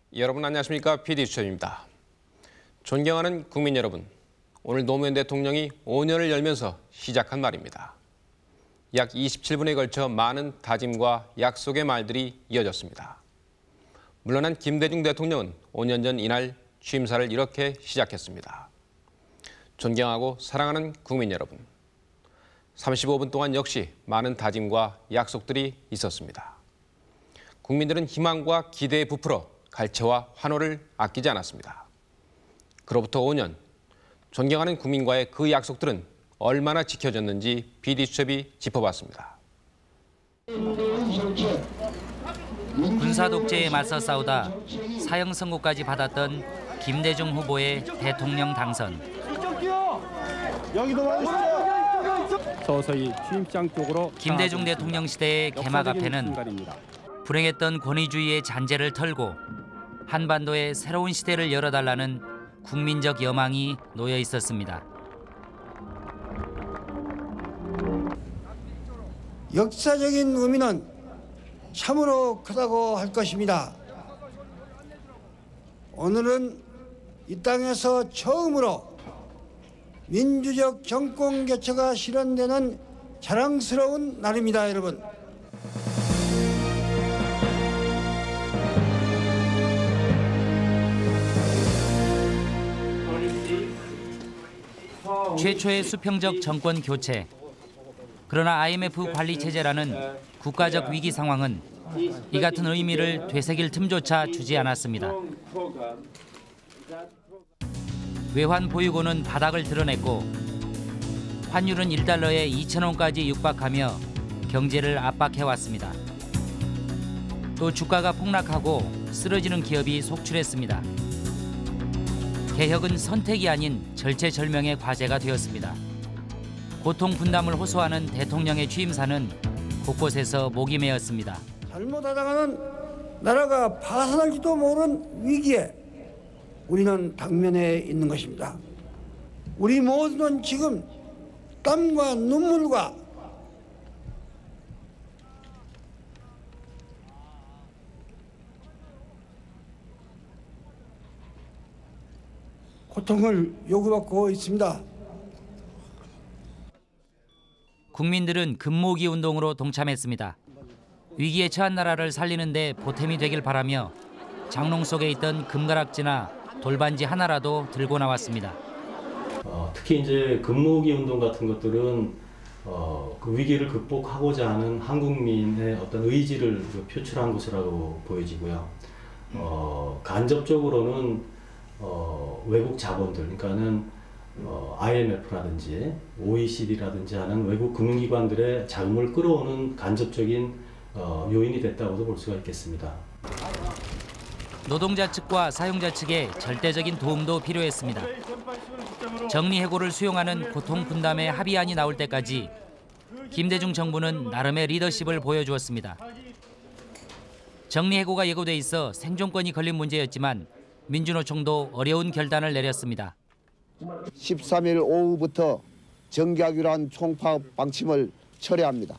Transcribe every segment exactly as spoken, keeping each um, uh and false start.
여러분 안녕하십니까? 피디 수첩입니다. 존경하는 국민 여러분, 오늘 노무현 대통령이 오 년을 열면서 시작한 말입니다. 약 이십칠 분에 걸쳐 많은 다짐과 약속의 말들이 이어졌습니다. 물러난 김대중 대통령은 오 년 전 이날 취임사를 이렇게 시작했습니다. 존경하고 사랑하는 국민 여러분, 삼십오 분 동안 역시 많은 다짐과 약속들이 있었습니다. 국민들은 희망과 기대에 부풀어 갈채와 환호를 아끼지 않았습니다. 그로부터 오 년, 존경하는 국민과의 그 약속들은 얼마나 지켜졌는지 피디수첩이 짚어봤습니다. 군사 독재에 맞서 싸우다 사형 선고까지 받았던 김대중 후보의 대통령 당선. 서서히 취임장 쪽으로 김대중 대통령 시대의 개막 앞에는 불행했던 권위주의의 잔재를 털고 한반도의 새로운 시대를 열어달라는 국민적 여망이 놓여 있었습니다. 역사적인 의미는 참으로 크다고 할 것입니다. 오늘은 이 땅에서 처음으로 민주적 정권 개최가 실현되는 자랑스러운 날입니다, 여러분. 최초의 수평적 정권 교체. 그러나 아이엠에프 관리 체제라는 국가적 위기 상황은 이 같은 의미를 되새길 틈조차 주지 않았습니다. 외환 보유고는 바닥을 드러냈고 환율은 일 달러에 이천 원까지 육박하며 경제를 압박해왔습니다. 또 주가가 폭락하고 쓰러지는 기업이 속출했습니다. 개혁은 선택이 아닌 절체절명의 과제가 되었습니다. 고통 분담을 호소하는 대통령의 취임사는 곳곳에서 목이 메었습니다. 잘못하다가는 나라가 파산할지도 모르는 위기에 우리는 당면에 있는 것입니다. 우리 모두는 지금 땀과 눈물과 고통을 요구받고 있습니다. 국민들은 금모기 운동으로 동참했습니다. 위기에 처한 나라를 살리는 데 보탬이 되길 바라며 장롱 속에 있던 금가락지나 돌반지 하나라도 들고 나왔습니다. 어, 특히 이제 금모기 운동 같은 것들은 어, 그 위기를 극복하고자 하는 한국민의 어떤 의지를 표출한 것이라고 보여지고요. 어, 간접적으로는 어, 외국 자본들, 그러니까는 어, 아이엠에프라든지 오이시디라든지 하는 외국 금융기관들의 자금을 끌어오는 간접적인 어, 요인이 됐다고도 볼 수가 있겠습니다. 노동자 측과 사용자 측의 절대적인 도움도 필요했습니다. 정리해고를 수용하는 고통 분담의 합의안이 나올 때까지 김대중 정부는 나름의 리더십을 보여주었습니다. 정리해고가 예고돼 있어 생존권이 걸린 문제였지만 민주노총도 어려운 결단을 내렸습니다. 십삼 일 오후부터 정략유란 총파업 방침을 철회합니다.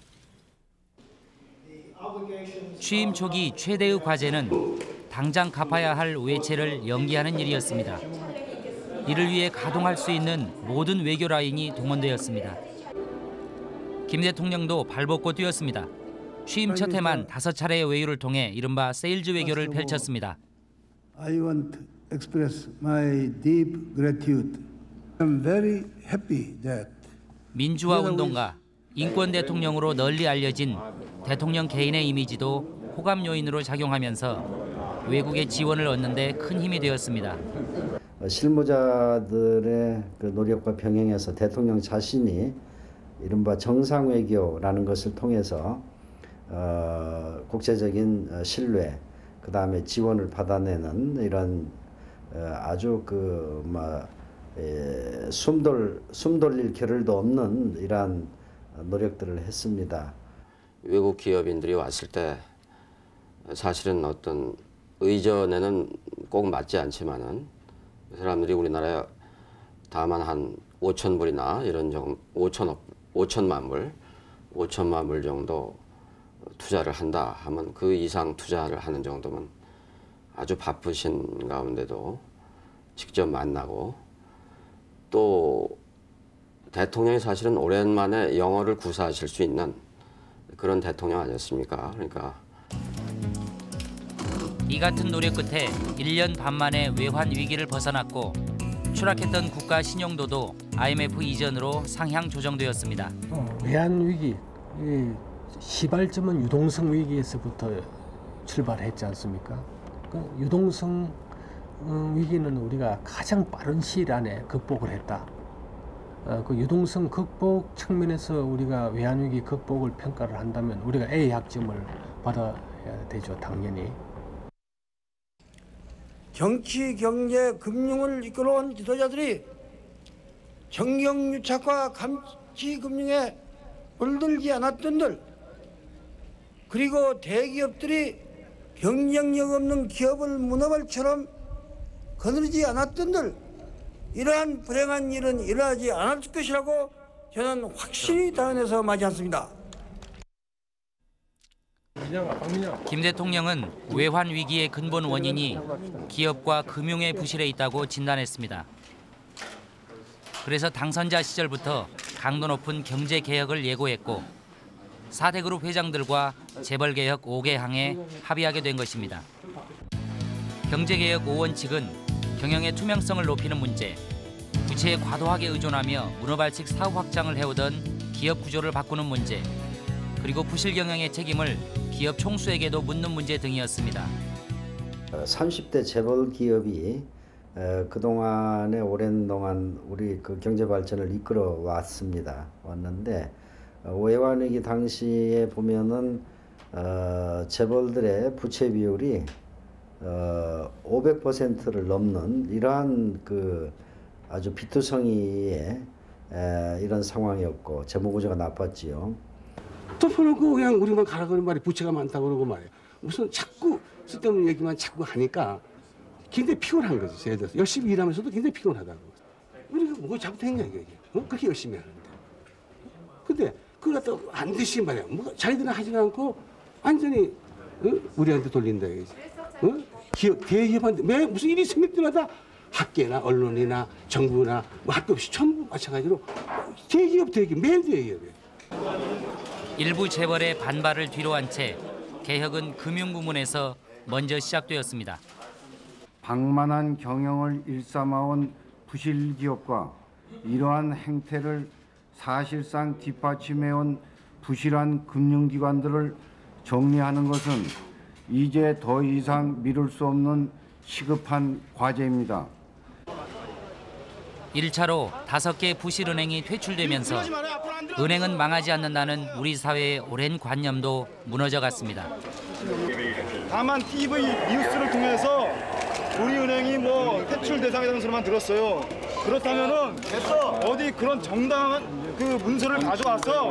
취임 초기 최대의 과제는 당장 갚아야 할 외채를 연기하는 일이었습니다. 이를 위해 가동할 수 있는 모든 외교 라인이 동원되었습니다. 김 대통령도 발벗고 뛰었습니다. 취임 첫 해만 다섯 차례의 외유를 통해 이른바 세일즈 외교를 펼쳤습니다. I want to express my deep gratitude. I'm very happy that 민주화 운동가, 인권 대통령으로 널리 알려진 대통령 개인의 이미지도 호감 요인으로 작용하면서 외국의 지원을 얻는 데 큰 힘이 되었습니다. 실무자들의 그 노력과 병행해서 대통령 자신이 이른바 정상 외교라는 것을 통해서 어, 국제적인 신뢰, 그 다음에 지원을 받아내는 이런 어, 아주 그 막 예, 숨돌 숨 돌릴 겨를도 없는 이러한 노력들을 했습니다. 외국 기업인들이 왔을 때 사실은 어떤 의전에는 꼭 맞지 않지만은 그 사람들이 우리나라에 다만 한 오천 불이나 이런 정도 오천억 오천만 불, 오천만 불 정도 투자를 한다 하면 그 이상 투자를 하는 정도면 아주 바쁘신 가운데도 직접 만나고 또 대통령이 사실은 오랜만에 영어를 구사하실 수 있는 그런 대통령 아니었습니까? 그러니까 이 같은 노력 끝에 일 년 반 만에 외환 위기를 벗어났고 추락했던 국가 신용도도 아이엠에프 이전으로 상향 조정되었습니다. 어, 외환 위기, 이 시발점은 유동성 위기에서부터 출발했지 않습니까? 그 유동성 위기는 우리가 가장 빠른 시일 안에 극복을 했다. 어, 그 유동성 극복 측면에서 우리가 외환 위기 극복을 평가를 한다면 우리가 A 학점을 받아야 되죠, 당연히. 정치, 경제, 금융을 이끌어온 지도자들이 정경유착과 감치금융에 물들지 않았던들, 그리고 대기업들이 경쟁력 없는 기업을 문어발처럼 거느리지 않았던들, 이러한 불행한 일은 일어나지 않을 것이라고 저는 확실히 다연해서 맞이했습니다. 김 대통령은 외환 위기의 근본 원인이 기업과 금융의 부실에 있다고 진단했습니다. 그래서 당선자 시절부터 강도 높은 경제 개혁을 예고했고 사 대 그룹 회장들과 재벌개혁 오 개 항에 합의하게 된 것입니다. 경제개혁 오 원칙은 경영의 투명성을 높이는 문제, 부채에 과도하게 의존하며 문어발식 사업 확장을 해오던 기업 구조를 바꾸는 문제, 그리고 부실 경영의 책임을 기업 총수에게도 묻는 문제 등이었습니다. 삼십 대 재벌 기업이 그동안에 오랜 동안 우리 그 경제 발전을 이끌어 왔습니다. 왔는데 외환위기 당시에 보면은 어, 재벌들의 부채 비율이 어, 오백 퍼센트를 넘는 이러한 그 아주 비투성이의 에, 이런 상황이었고 재무 구조가 나빴지요. 덮어놓고 그냥 우리만 가라 그런 말이 부채가 많다고 그러고 말이에요. 무슨 자꾸 쓸데없는 얘기만 자꾸 하니까 굉장히 피곤한 거죠. 예를 들어서 열심히 일하면서도 굉장히 피곤하다고. 우리가 뭐 잘못했냐 이게. 어? 그렇게 열심히 하는데. 근데 그거 갖다 안 되시 말이야. 뭐 자기들은 하지 않고 완전히 어? 우리한테 돌린다 이거지. 어? 기업, 대기업한테 매 무슨 일이 생길 때마다 학계나 언론이나 정부나 뭐 학교 없이 전부 마찬가지로 대기업 대기업 매일 대기업이에요. 일부 재벌의 반발을 뒤로한 채 개혁은 금융부문에서 먼저 시작되었습니다. 방만한 경영을 일삼아온 부실 기업과 이러한 행태를 사실상 뒷받침해온 부실한 금융기관들을 정리하는 것은 이제 더 이상 미룰 수 없는 시급한 과제입니다. 일 차로 다섯 개 부실은행이 퇴출되면서 은행은 망하지 않는다는 우리 사회의 오랜 관념도 무너져 갔습니다. 다만 티비 뉴스를 통해서 우리 은행이 뭐 퇴출 대상이라는 소리만 들었어요. 그렇다면은 어디 그런 정당한 그 문서를 가져와서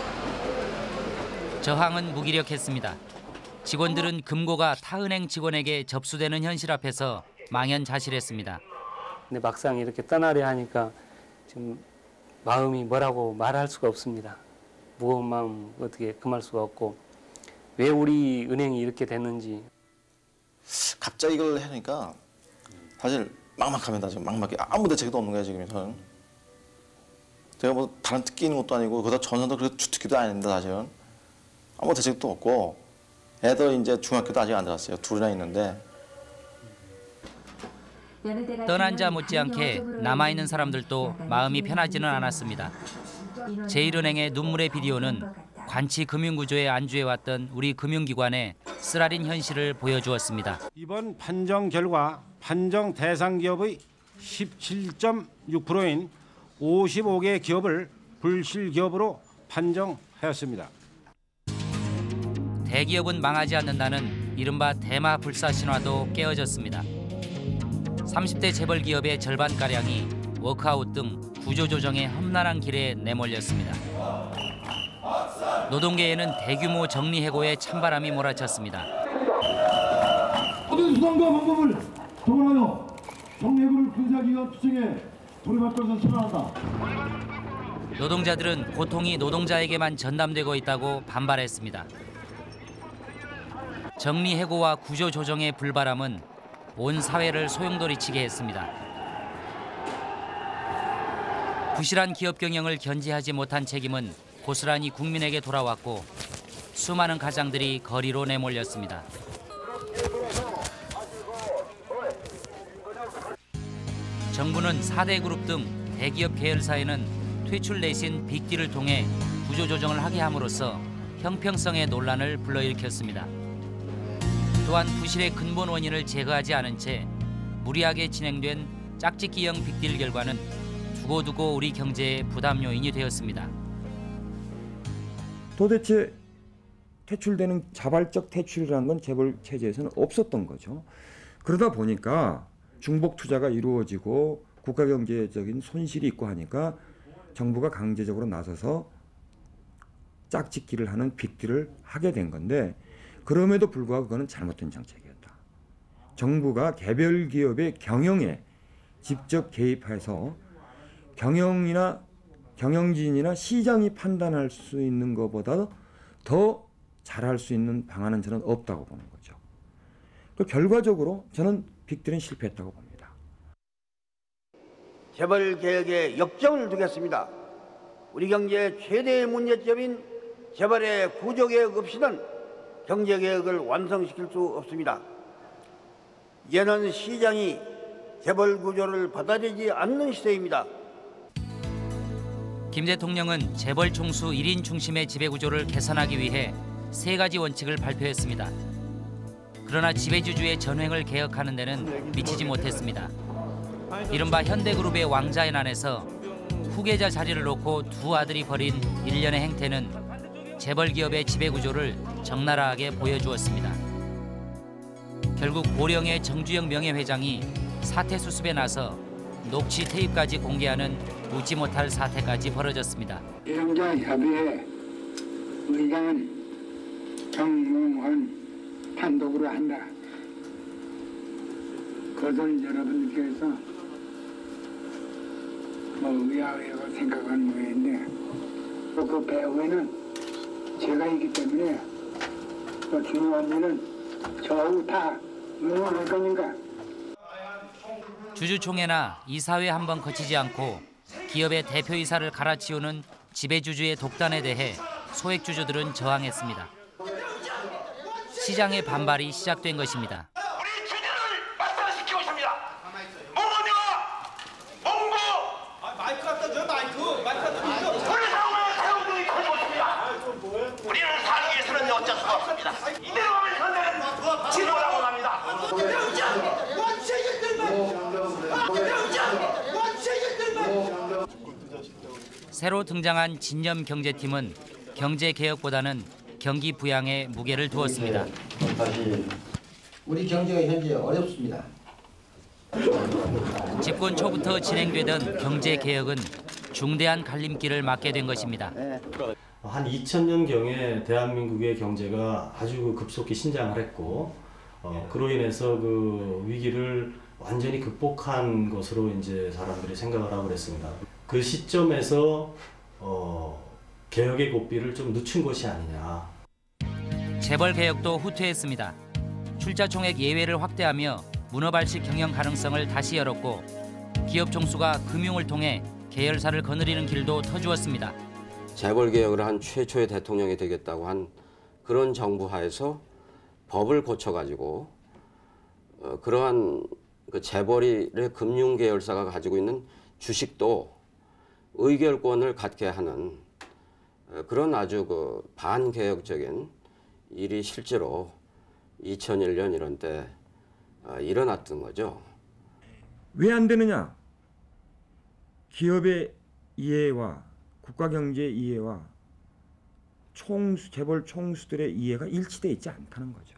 저항은 무기력했습니다. 직원들은 금고가 타은행 직원에게 접수되는 현실 앞에서 망연자실했습니다. 근데 막상 이렇게 떠나려 하니까 좀 마음이 뭐라고 말할 수가 없습니다. 무거운 마음 어떻게 금할 수가 없고 왜 우리 은행이 이렇게 됐는지. 갑자기 이걸 해니까 사실 막막합니다. 지금 막막해. 아무 대책도 없는 거예요 지금. 제가 뭐 다른 특기 있는 것도 아니고 그러다 전선도 그래도 주특기도 아닌데 사실은 아무 대책도 없고 애들 이제 중학교도 아직 안 들었어요. 둘이나 있는데. 떠난 자 못지않게 남아있는 사람들도 마음이 편하지는 않았습니다. 제일은행의 눈물의 비디오는 관치 금융구조에 안주해왔던 우리 금융기관의 쓰라린 현실을 보여주었습니다. 이번 판정 결과 판정 대상 기업의 십칠 점 육 퍼센트인 오십오 개 기업을 불실 기업으로 판정하였습니다. 대기업은 망하지 않는다는 이른바 대마 불사 신화도 깨어졌습니다. 삼십 대 재벌 기업의 절반가량이 워크아웃 등 구조조정의 험난한 길에 내몰렸습니다. 노동계에는 대규모 정리해고의 찬바람이 몰아쳤습니다. 모든 수단과 방법을 동원하여 정리해고를 근사하기 위한 투쟁에 돌입할 것을 선언한다. 노동자들은 고통이 노동자에게만 전담되고 있다고 반발했습니다. 정리해고와 구조조정의 불바람은 온 사회를 소용돌이치게 했습니다. 부실한 기업 경영을 견제하지 못한 책임은 고스란히 국민에게 돌아왔고 수많은 가장들이 거리로 내몰렸습니다. 정부는 사 대 그룹 등 대기업 계열사에는 퇴출 내신 빅딜을 통해 구조조정을 하게 함으로써 형평성의 논란을 불러일으켰습니다. 또한 부실의 근본 원인을 제거하지 않은 채 무리하게 진행된 짝짓기형 빅딜 결과는 두고두고 우리 경제의 부담 요인이 되었습니다. 도대체 퇴출되는 자발적 퇴출이라는 건 재벌 체제에서는 없었던 거죠. 그러다 보니까 중복 투자가 이루어지고 국가 경제적인 손실이 있고 하니까 정부가 강제적으로 나서서 짝짓기를 하는 빅딜을 하게 된 건데, 그럼에도 불구하고 그거는 잘못된 정책이었다. 정부가 개별 기업의 경영에 직접 개입해서 경영이나 경영진이나 시장이 판단할 수 있는 것보다 더 잘할 수 있는 방안은 저는 없다고 보는 거죠. 그 결과적으로 저는 빅딜은 실패했다고 봅니다. 재벌 개혁에 역점을 두겠습니다. 우리 경제의 최대의 문제점인 재벌의 구조개혁 없이는 경제개혁을 완성시킬 수 없습니다. 이제는 시장이 재벌 구조를 받아들이지 않는 시대입니다. 김 대통령은 재벌 총수 일 인 중심의 지배구조를 개선하기 위해 세 가지 원칙을 발표했습니다. 그러나 지배주주의 전횡을 개혁하는 데는 미치지 못했습니다. 이른바 현대그룹의 왕자의 난에서 후계자 자리를 놓고 두 아들이 벌인 일련의 행태는 재벌 기업의 지배구조를 적나라하게 보여주었습니다. 결국 고령의 정주영 명예회장이 사퇴 수습에 나서 녹취 테이프까지 공개하는 웃지 못할 사태까지 벌어졌습니다. 이런자 협의회 의장은 정몽헌 단독으로 한다. 그것을 여러분께서 뭐 의아하고 생각하는 모양인데, 또 그 배후에는 제가 있기 때문에 또 중요한 일은 저하고 다 응원할 거니까. 주주총회나 이사회 한번 거치지 않고 기업의 대표이사를 갈아치우는 지배주주의 독단에 대해 소액주주들은 저항했습니다. 시장의 반발이 시작된 것입니다. 새로 등장한 진념 경제팀은 경제 개혁보다는 경기 부양에 무게를 두었습니다. 우리 경제가 현재 어렵습니다. 집권 초부터 진행되던 경제 개혁은 중대한 갈림길을 맞게 된 것입니다. 한 이천 년경에 대한민국의 경제가 아주 급속히 신장을 했고, 어, 그로 인해서 그 위기를 완전히 극복한 것으로 이제 사람들이 생각을 하고 그랬습니다. 그 시점에서 어, 개혁의 고삐를 좀 늦춘 것이 아니냐. 재벌 개혁도 후퇴했습니다. 출자 총액 예외를 확대하며 문어발식 경영 가능성을 다시 열었고, 기업 총수가 금융을 통해 계열사를 거느리는 길도 터주었습니다. 재벌 개혁을 한 최초의 대통령이 되겠다고 한 그런 정부 하에서 법을 고쳐가지고 어, 그러한 그 재벌의 금융 계열사가 가지고 있는 주식도 의결권을 갖게 하는 어, 그런 아주 그 반개혁적인 일이 실제로 이천일 년 이런 때 어, 일어났던 거죠. 왜 안 되느냐? 기업의 이해와 국가 경제의 이해와 총수, 재벌 총수들의 이해가 일치되어 있지 않다는 거죠.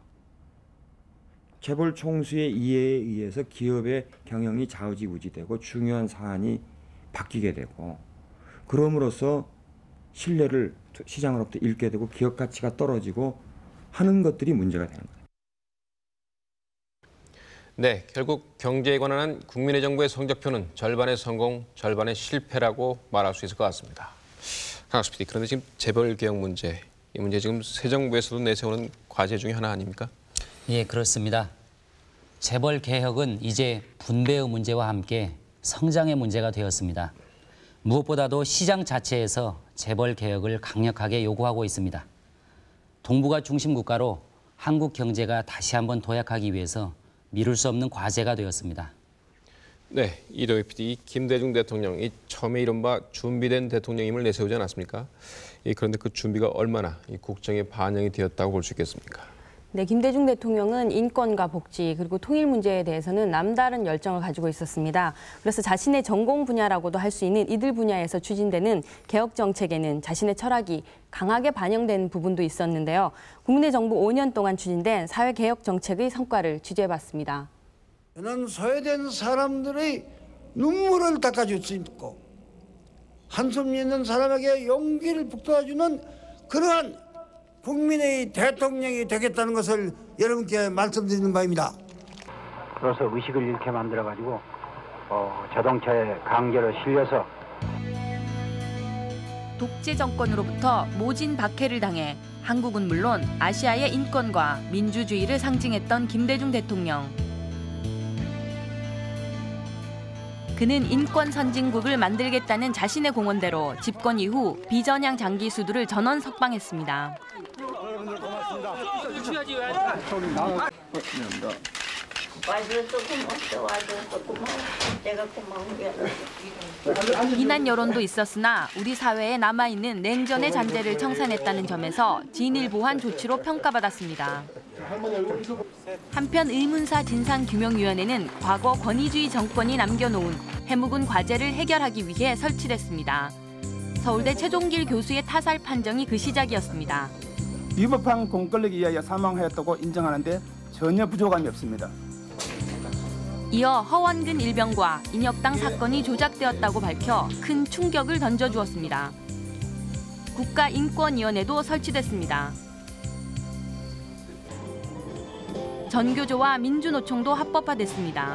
재벌 총수의 이해에 의해서 기업의 경영이 좌우지우지되고 중요한 사안이 바뀌게 되고, 그럼으로써 신뢰를 시장으로부터 잃게 되고 기업 가치가 떨어지고 하는 것들이 문제가 되는 거예요. 네, 결국 경제에 관한 국민의 정부의 성적표는 절반의 성공, 절반의 실패라고 말할 수 있을 것 같습니다. 강학수 피디, 그런데 지금 재벌 개혁 문제, 이 문제 지금 새 정부에서도 내세우는 과제 중에 하나 아닙니까? 예, 그렇습니다. 재벌 개혁은 이제 분배의 문제와 함께 성장의 문제가 되었습니다. 무엇보다도 시장 자체에서 재벌 개혁을 강력하게 요구하고 있습니다. 동북아 중심 국가로 한국 경제가 다시 한번 도약하기 위해서 미룰 수 없는 과제가 되었습니다. 네, 이도희 피디, 김대중 대통령이 처음에 이른바 준비된 대통령임을 내세우지 않았습니까? 그런데 그 준비가 얼마나 이 국정에 반영이 되었다고 볼 수 있겠습니까? 네, 김대중 대통령은 인권과 복지 그리고 통일 문제에 대해서는 남다른 열정을 가지고 있었습니다. 그래서 자신의 전공 분야라고도 할 수 있는 이들 분야에서 추진되는 개혁 정책에는 자신의 철학이 강하게 반영된 부분도 있었는데요. 국민의 정부 오 년 동안 추진된 사회개혁 정책의 성과를 취재해봤습니다. 저는 소외된 사람들의 눈물을 닦아줄 수 있고 한숨 있는 사람에게 용기를 북돋아주는 그러한 국민의 대통령이 되겠다는 것을 여러분께 말씀드리는 바입니다. 그래서 의식을 잃게 만들어가지고 어, 자동차에 강제로 실려서 독재 정권으로부터 모진 박해를 당해 한국은 물론 아시아의 인권과 민주주의를 상징했던 김대중 대통령. 그는 인권 선진국을 만들겠다는 자신의 공언대로 집권 이후 비전향 장기 수두를 전원 석방했습니다. 여러분들 고맙습니다. 와줘서 고맙다. 와줘서 고마워. 내가 고마운 게 아니라. 비난 여론도 있었으나 우리 사회에 남아있는 냉전의 잔재를 청산했다는 점에서 진일보한 조치로 평가받았습니다. 한편 의문사 진상규명위원회는 과거 권위주의 정권이 남겨놓은 해묵은 과제를 해결하기 위해 설치됐습니다. 서울대 최종길 교수의 타살 판정이 그 시작이었습니다. 위법한 공권력에 의하여 사망하였다고 인정하는데 전혀 부족함이 없습니다. 이어 허원근 일병과 인혁당 사건이 조작되었다고 밝혀 큰 충격을 던져주었습니다. 국가인권위원회도 설치됐습니다. 전교조와 민주노총도 합법화됐습니다.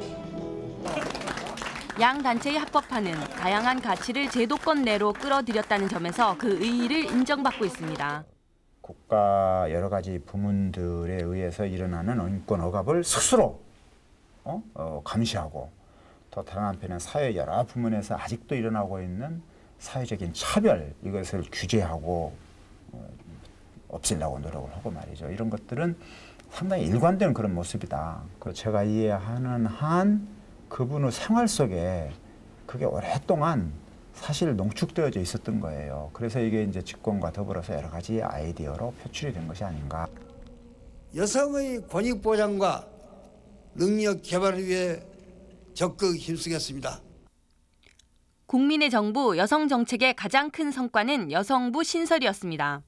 양 단체의 합법화는 다양한 가치를 제도권 내로 끌어들였다는 점에서 그 의의를 인정받고 있습니다. 국가 여러 가지 부문들에 의해서 일어나는 인권 억압을 스스로 어? 어, 감시하고 또 다른 한편에 사회 여러 부문에서 아직도 일어나고 있는 사회적인 차별 이것을 규제하고 어, 없애려고 노력을 하고 말이죠. 이런 것들은 상당히 일관된 그런 모습이다. 그 제가 이해하는 한 그분의 생활 속에 그게 오랫동안 사실 농축되어져 있었던 거예요. 그래서 이게 이제 집권과 더불어서 여러 가지 아이디어로 표출이 된 것이 아닌가. 여성의 권익 보장과 능력 개발을 위해 적극 힘쓰겠습니다. 국민의 정부 여성 정책의 가장 큰 성과는 여성부 신설이었습니다.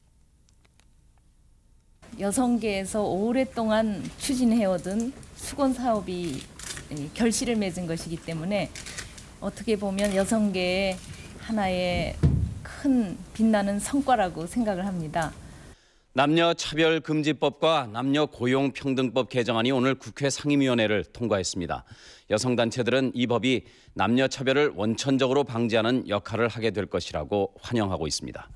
여성계에서 오랫동안 추진해오던 수건 사업이 결실을 맺은 것이기 때문에 어떻게 보면 여성계의 하나의 큰 빛나는 성과라고 생각을 합니다. 남녀차별금지법과 남녀고용평등법 개정안이 오늘 국회 상임위원회를 통과했습니다. 여성단체들은 이 법이 남녀차별을 원천적으로 방지하는 역할을 하게 될 것이라고 환영하고 있습니다.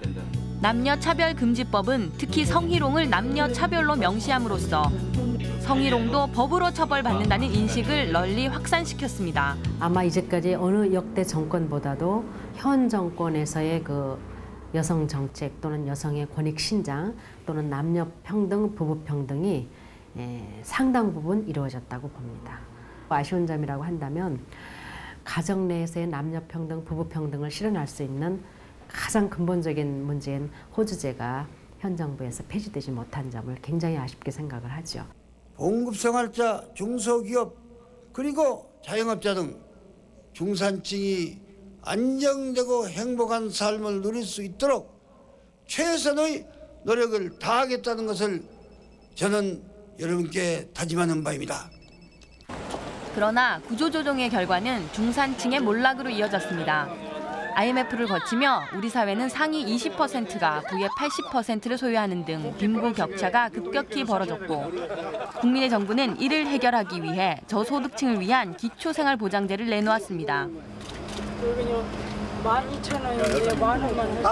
남녀차별금지법은 특히 성희롱을 남녀차별로 명시함으로써 성희롱도 법으로 처벌받는다는 인식을 널리 확산시켰습니다. 아마 이제까지 어느 역대 정권보다도 현 정권에서의 그 여성 정책 또는 여성의 권익 신장 또는 남녀 평등, 부부 평등이 상당 부분 이루어졌다고 봅니다. 아쉬운 점이라고 한다면 가정 내에서의 남녀 평등, 부부 평등을 실현할 수 있는 가장 근본적인 문제인 호주제가 현 정부에서 폐지되지 못한 점을 굉장히 아쉽게 생각을 하죠. 봉급생활자, 중소기업 그리고 자영업자 등 중산층이 안정되고 행복한 삶을 누릴 수 있도록 최선의 노력을 다하겠다는 것을 저는 여러분께 다짐하는 바입니다. 그러나 구조조정의 결과는 중산층의 몰락으로 이어졌습니다. 아이엠에프를 거치며 우리 사회는 상위 이십 퍼센트가 부의 팔십 퍼센트를 소유하는 등 빈부 격차가 급격히 벌어졌고 국민의 정부는 이를 해결하기 위해 저소득층을 위한 기초생활보장제를 내놓았습니다. 만 이천 원인데 만 원만 해주세요.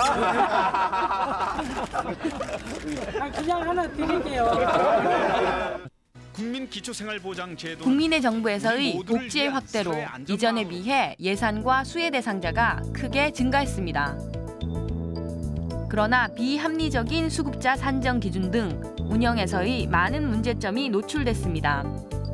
아, 그냥 하나 드릴게요. 국민기초생활보장제도 국민의 정부에서의 복지의 확대로 이전에 비해 예산과 수혜 대상자가 크게 증가했습니다. 그러나 비합리적인 수급자 산정 기준 등 운영에서의 많은 문제점이 노출됐습니다.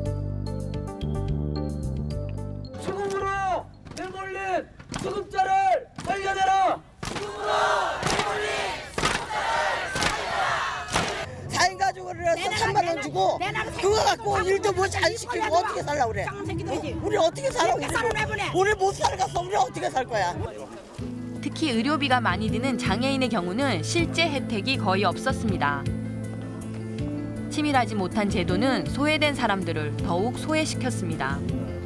죽음으로 내몰린 수급자를 살려내라! 죽음으로 내몰린 수급자를 살려내라! 사 인 가족을 해서 삼만 원 주고 그거 갖고 일도 뭐 잘 시키고 어떻게 살라 그래? 우리 어떻게 살아? 우리, 우리 못 살겠어. 우리 어떻게 살 거야? 특히 의료비가 많이 드는 장애인의 경우는 실제 혜택이 거의 없었습니다. 치밀하지 못한 제도는 소외된 사람들을 더욱 소외시켰습니다.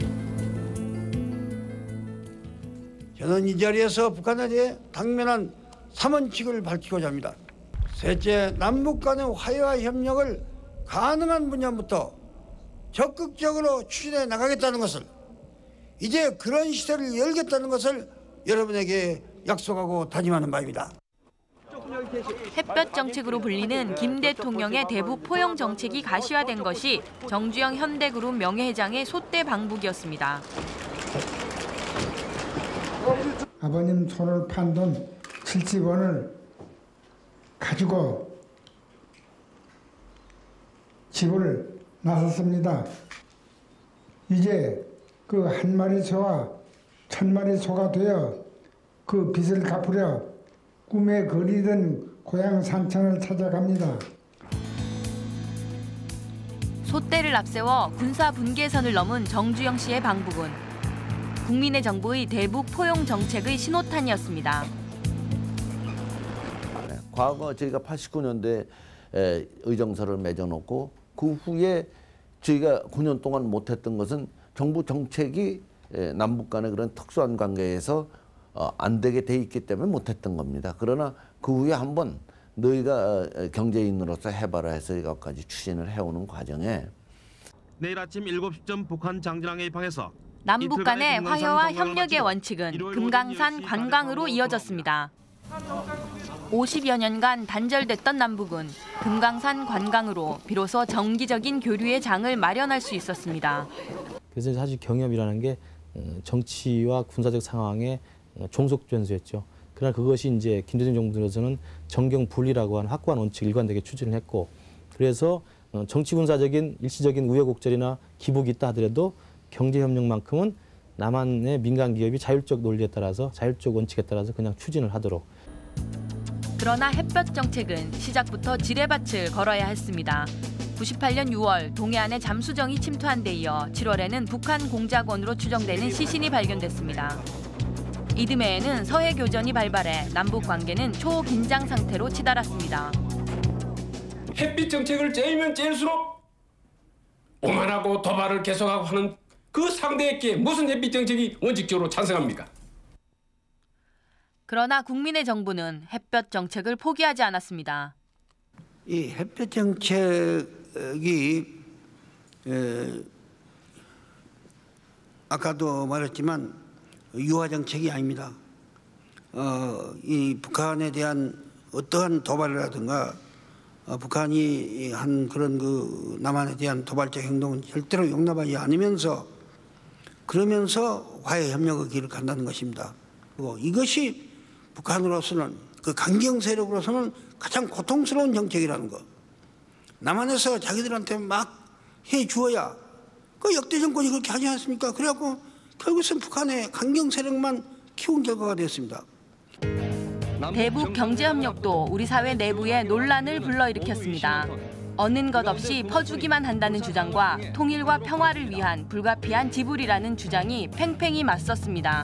저는 이 자리에서 북한에 대해 당면한 삼원칙을 밝히고자 합니다. 셋째, 남북 간의 화해와 협력을 가능한 분야부터 적극적으로 추진해 나가겠다는 것을, 이제 그런 시대를 열겠다는 것을 여러분에게 약속하고 다짐하는 바입니다. 햇볕 정책으로 불리는 김 대통령의 대북 포용 정책이 가시화된 것이 정주영 현대그룹 명예회장의 소대 방북이었습니다. 아버님 손을 판 돈 칠십 원을 가지고 집을 나섰습니다. 이제 그 한 마리 소와 천 마리 소가 되어 그 빚을 갚으려 꿈에 그리던 고향 산천을 찾아갑니다. 소대를 앞세워 군사 분계선을 넘은 정주영 씨의 방북은 국민의 정부의 대북 포용 정책의 신호탄이었습니다. 과거 저희가 팔십구 년도에 의정서를 맺어놓고 그 후에 저희가 구 년 동안 못했던 것은 정부 정책이 남북 간의 그런 특수한 관계에서 안 되게 돼 있기 때문에 못했던 겁니다. 그러나 그 후에 한번 너희가 경제인으로서 해봐라 해서 이것까지 추진을 해오는 과정에 내일 아침 일곱 시쯤 북한 장진항에 입항해서 남북 간의 화해와 협력의 원칙은 금강산 관광으로 이어졌습니다. 오십여 년간 단절됐던 남북은 금강산 관광으로 비로소 정기적인 교류의 장을 마련할 수 있었습니다. 그래서 사실 경협이라는 게 정치와 군사적 상황의 종속 변수였죠. 그러나 그것이 이제 김대중 정부 들어서는 정경 분리라고 하는 확고한 원칙을 일관되게 추진을 했고, 그래서 정치 군사적인 일시적인 우여곡절이나 기복이 있다 하더라도 경제협력만큼은 남한의 민간 기업이 자율적 논리에 따라서 자율적 원칙에 따라서 그냥 추진을 하도록. 그러나 햇볕 정책은 시작부터 지뢰밭을 걸어야 했습니다. 구십팔 년 유월 동해안에 잠수정이 침투한 데 이어 칠월에는 북한 공작원으로 추정되는 시신이 발견됐습니다. 이듬해에는 서해교전이 발발해 남북 관계는 초긴장 상태로 치달았습니다. 햇빛 정책을 째면 째일수록 오만하고 도발을 계속하고 하는 그 상대에게 무슨 햇빛 정책이 원칙적으로 찬성합니까? 그러나 국민의 정부는 햇볕 정책을 포기하지 않았습니다. 이 햇볕 정책이 에, 아까도 말했지만 유화 정책이 아닙니다. 어, 이 북한에 대한 어떠한 도발이라든가 어, 북한이 한 그런 그 남한에 대한 도발적 행동은 절대로 용납하지 않으면서 그러면서 화해 협력의 길을 간다는 것입니다. 그리고 이것이 북한으로서는 그 강경 세력으로서는 가장 고통스러운 정책이라는 거. 남한에서 자기들한테 막 해 주어야 그 역대 정권이 그렇게 하지 않습니까? 그래갖고 결국은 북한의 강경 세력만 키운 결과가 됐습니다. 대북 경제협력도 우리 사회 내부에 논란을 불러일으켰습니다. 얻는 것 없이 퍼주기만 한다는 주장과 통일과 평화를 위한 불가피한 지불이라는 주장이 팽팽히 맞섰습니다.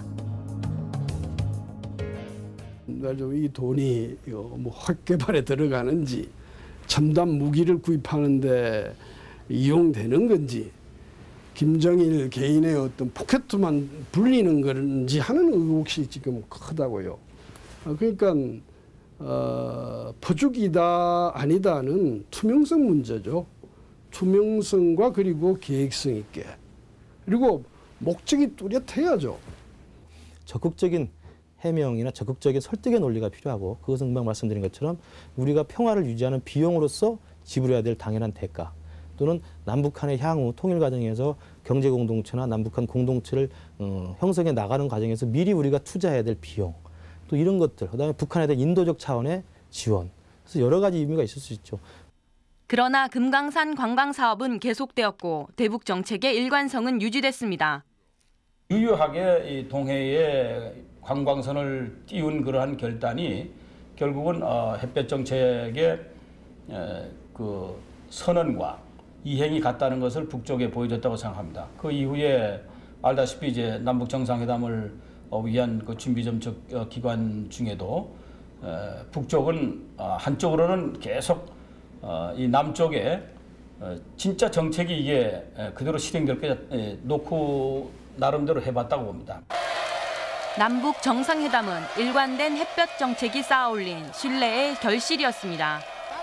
이 돈이 뭐 핵개발에 들어가는지 첨단 무기를 구입하는데 이용되는 건지 김정일 개인의 어떤 포켓만 불리는 건지 하는 의혹이 지금 크다고요. 그러니까 어, 퍼주기다 아니다는 투명성 문제죠. 투명성과 그리고 계획성 있게 그리고 목적이 뚜렷해야죠. 적극적인 해명이나 적극적인 설득의 논리가 필요하고 그것은 금방 말씀드린 것처럼 우리가 평화를 유지하는 비용으로서 지불해야 될 당연한 대가 또는 남북한의 향후 통일 과정에서 경제 공동체나 남북한 공동체를 어, 형성해 나가는 과정에서 미리 우리가 투자해야 될 비용 또 이런 것들 그다음에 북한에 대한 인도적 차원의 지원 그래서 여러 가지 의미가 있을 수 있죠. 그러나 금강산 관광 사업은 계속되었고 대북 정책의 일관성은 유지됐습니다. 유효하게 이 동해에 관광선을 띄운 그러한 결단이 결국은 어, 햇볕 정책의 에, 그 선언과 이행이 같다는 것을 북쪽에 보여줬다고 생각합니다. 그 이후에 알다시피 이제 남북 정상회담을 어, 위한 그 준비 점적 어, 기간 중에도 에, 북쪽은 어, 한쪽으로는 계속 어, 이 남쪽에 어, 진짜 정책이 이게 에, 그대로 실행될 게 에, 놓고 나름대로 해봤다고 봅니다. 남북 정상회담은 일관된 햇볕 정책이 쌓아올린 신뢰의 결실이었습니다.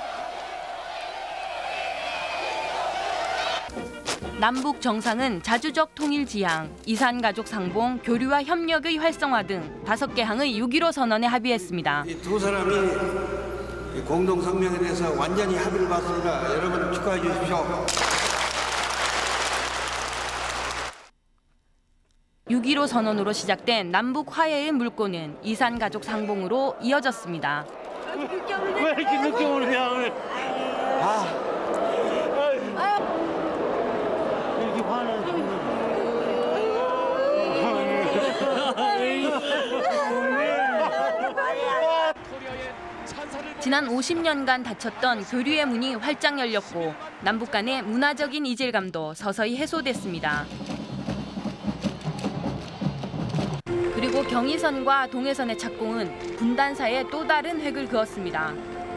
남북 정상은 자주적 통일 지향, 이산 가족 상봉, 교류와 협력의 활성화 등 다섯 개 항의 육 일오 선언에 합의했습니다. 이 두 사람이 공동 성명에 대해서 완전히 합의를 봤습니다. 여러분 축하해 주십시오. 육 일오 선언으로 시작된 남북 화해의 물꼬는 이산 가족 상봉으로 이어졌습니다. 왜 이렇게 늦게 오느냐 오늘. 아. 이렇게 화는 지난 오십 년간 닫혔던 교류의 문이 활짝 열렸고 남북 간의 문화적인 이질감도 서서히 해소됐습니다. 그리고 경의선과 동해선의 착공은 분단사에 또 다른 획을 그었습니다.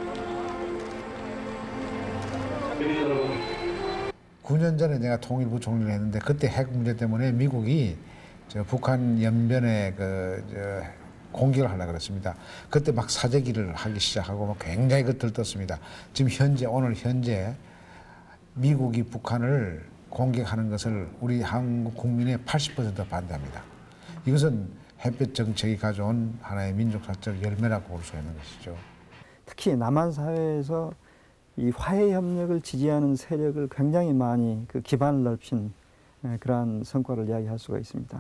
구 년 전에 내가 통일부 총리를 했는데 그때 핵 문제 때문에 미국이 저 북한 연변에 그 저 공격을 하려고 그랬습니다. 그때 막 사재기를 하기 시작하고 막 굉장히 그 들떴습니다. 지금 현재 오늘 현재 미국이 북한을 공격하는 것을 우리 한국 국민의 팔십 퍼센트 반대합니다. 이것은 햇볕 정책이 가져온 하나의 민족사적 열매라고 볼 수 있는 것이죠. 특히 남한 사회에서 이 화해 협력을 지지하는 세력을 굉장히 많이 그 기반을 넓힌 그러한 성과를 이야기할 수가 있습니다.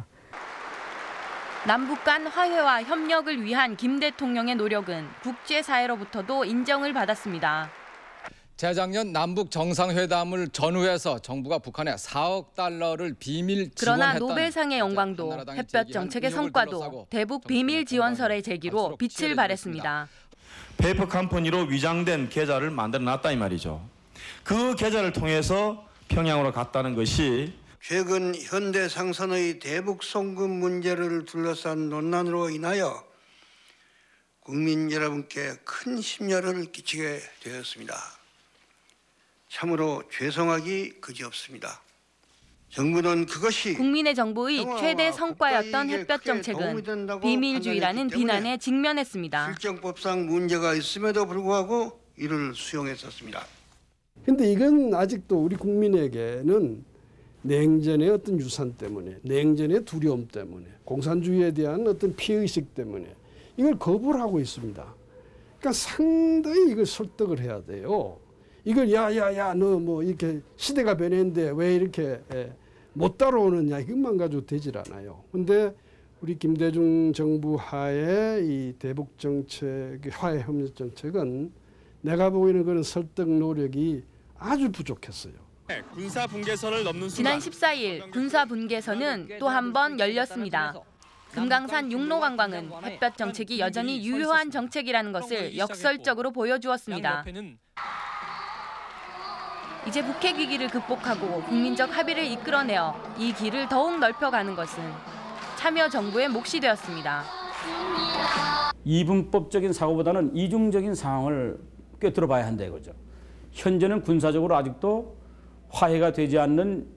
남북 간 화해와 협력을 위한 김 대통령의 노력은 국제사회로부터도 인정을 받았습니다. 재작년 남북 정상회담을 전후해서 정부가 북한에 사억 달러를 비밀 그러나 지원했다는 노벨상의 영광도 햇볕 정책의 성과도 대북 비밀 지원설의 제기로 빛을 발했습니다. 페이퍼 컴퍼니로 위장된 계좌를 만들어놨다 이 말이죠. 그 계좌를 통해서 평양으로 갔다는 것이 최근 현대 상선의 대북 송금 문제를 둘러싼 논란으로 인하여 국민 여러분께 큰 심려를 끼치게 되었습니다. 참으로 죄송하기 그지없습니다. 정부는 그것이 국민의 정부의 최대 성과였던 햇볕 정책은 비밀주의라는 비난에 직면했습니다. 실정법상 문제가 있음에도 불구하고 이를 수용했었습니다. 근데 이건 아직도 우리 국민에게는 냉전의 어떤 유산 때문에, 냉전의 두려움 때문에, 공산주의에 대한 어떤 피해의식 때문에 이걸 거부를 하고 있습니다. 그러니까 상당히 이걸 설득을 해야 돼요. 이걸 야야야 너 뭐 이렇게 시대가 변했는데 왜 이렇게 못 따라오느냐 이것만 가지고 되질 않아요. 근데 우리 김대중 정부 하에 이 대북 정책, 화해 협력 정책은 내가 보기에는 그런 설득 노력이 아주 부족했어요. 군사 분계선을 넘는 지난 십사 일 군사 분계선은 또 한 번 열렸습니다. 금강산 육로 관광은 햇볕 정책이 여전히 유효한 정책이라는 것을 역설적으로 보여주었습니다. 이제 북핵 위기를 극복하고 국민적 합의를 이끌어내어 이 길을 더욱 넓혀가는 것은 참여정부의 몫이 되었습니다. 이분법적인 사고보다는 이중적인 상황을 꿰뚫어 봐야 한다 이거죠. 현재는 군사적으로 아직도 화해가 되지 않는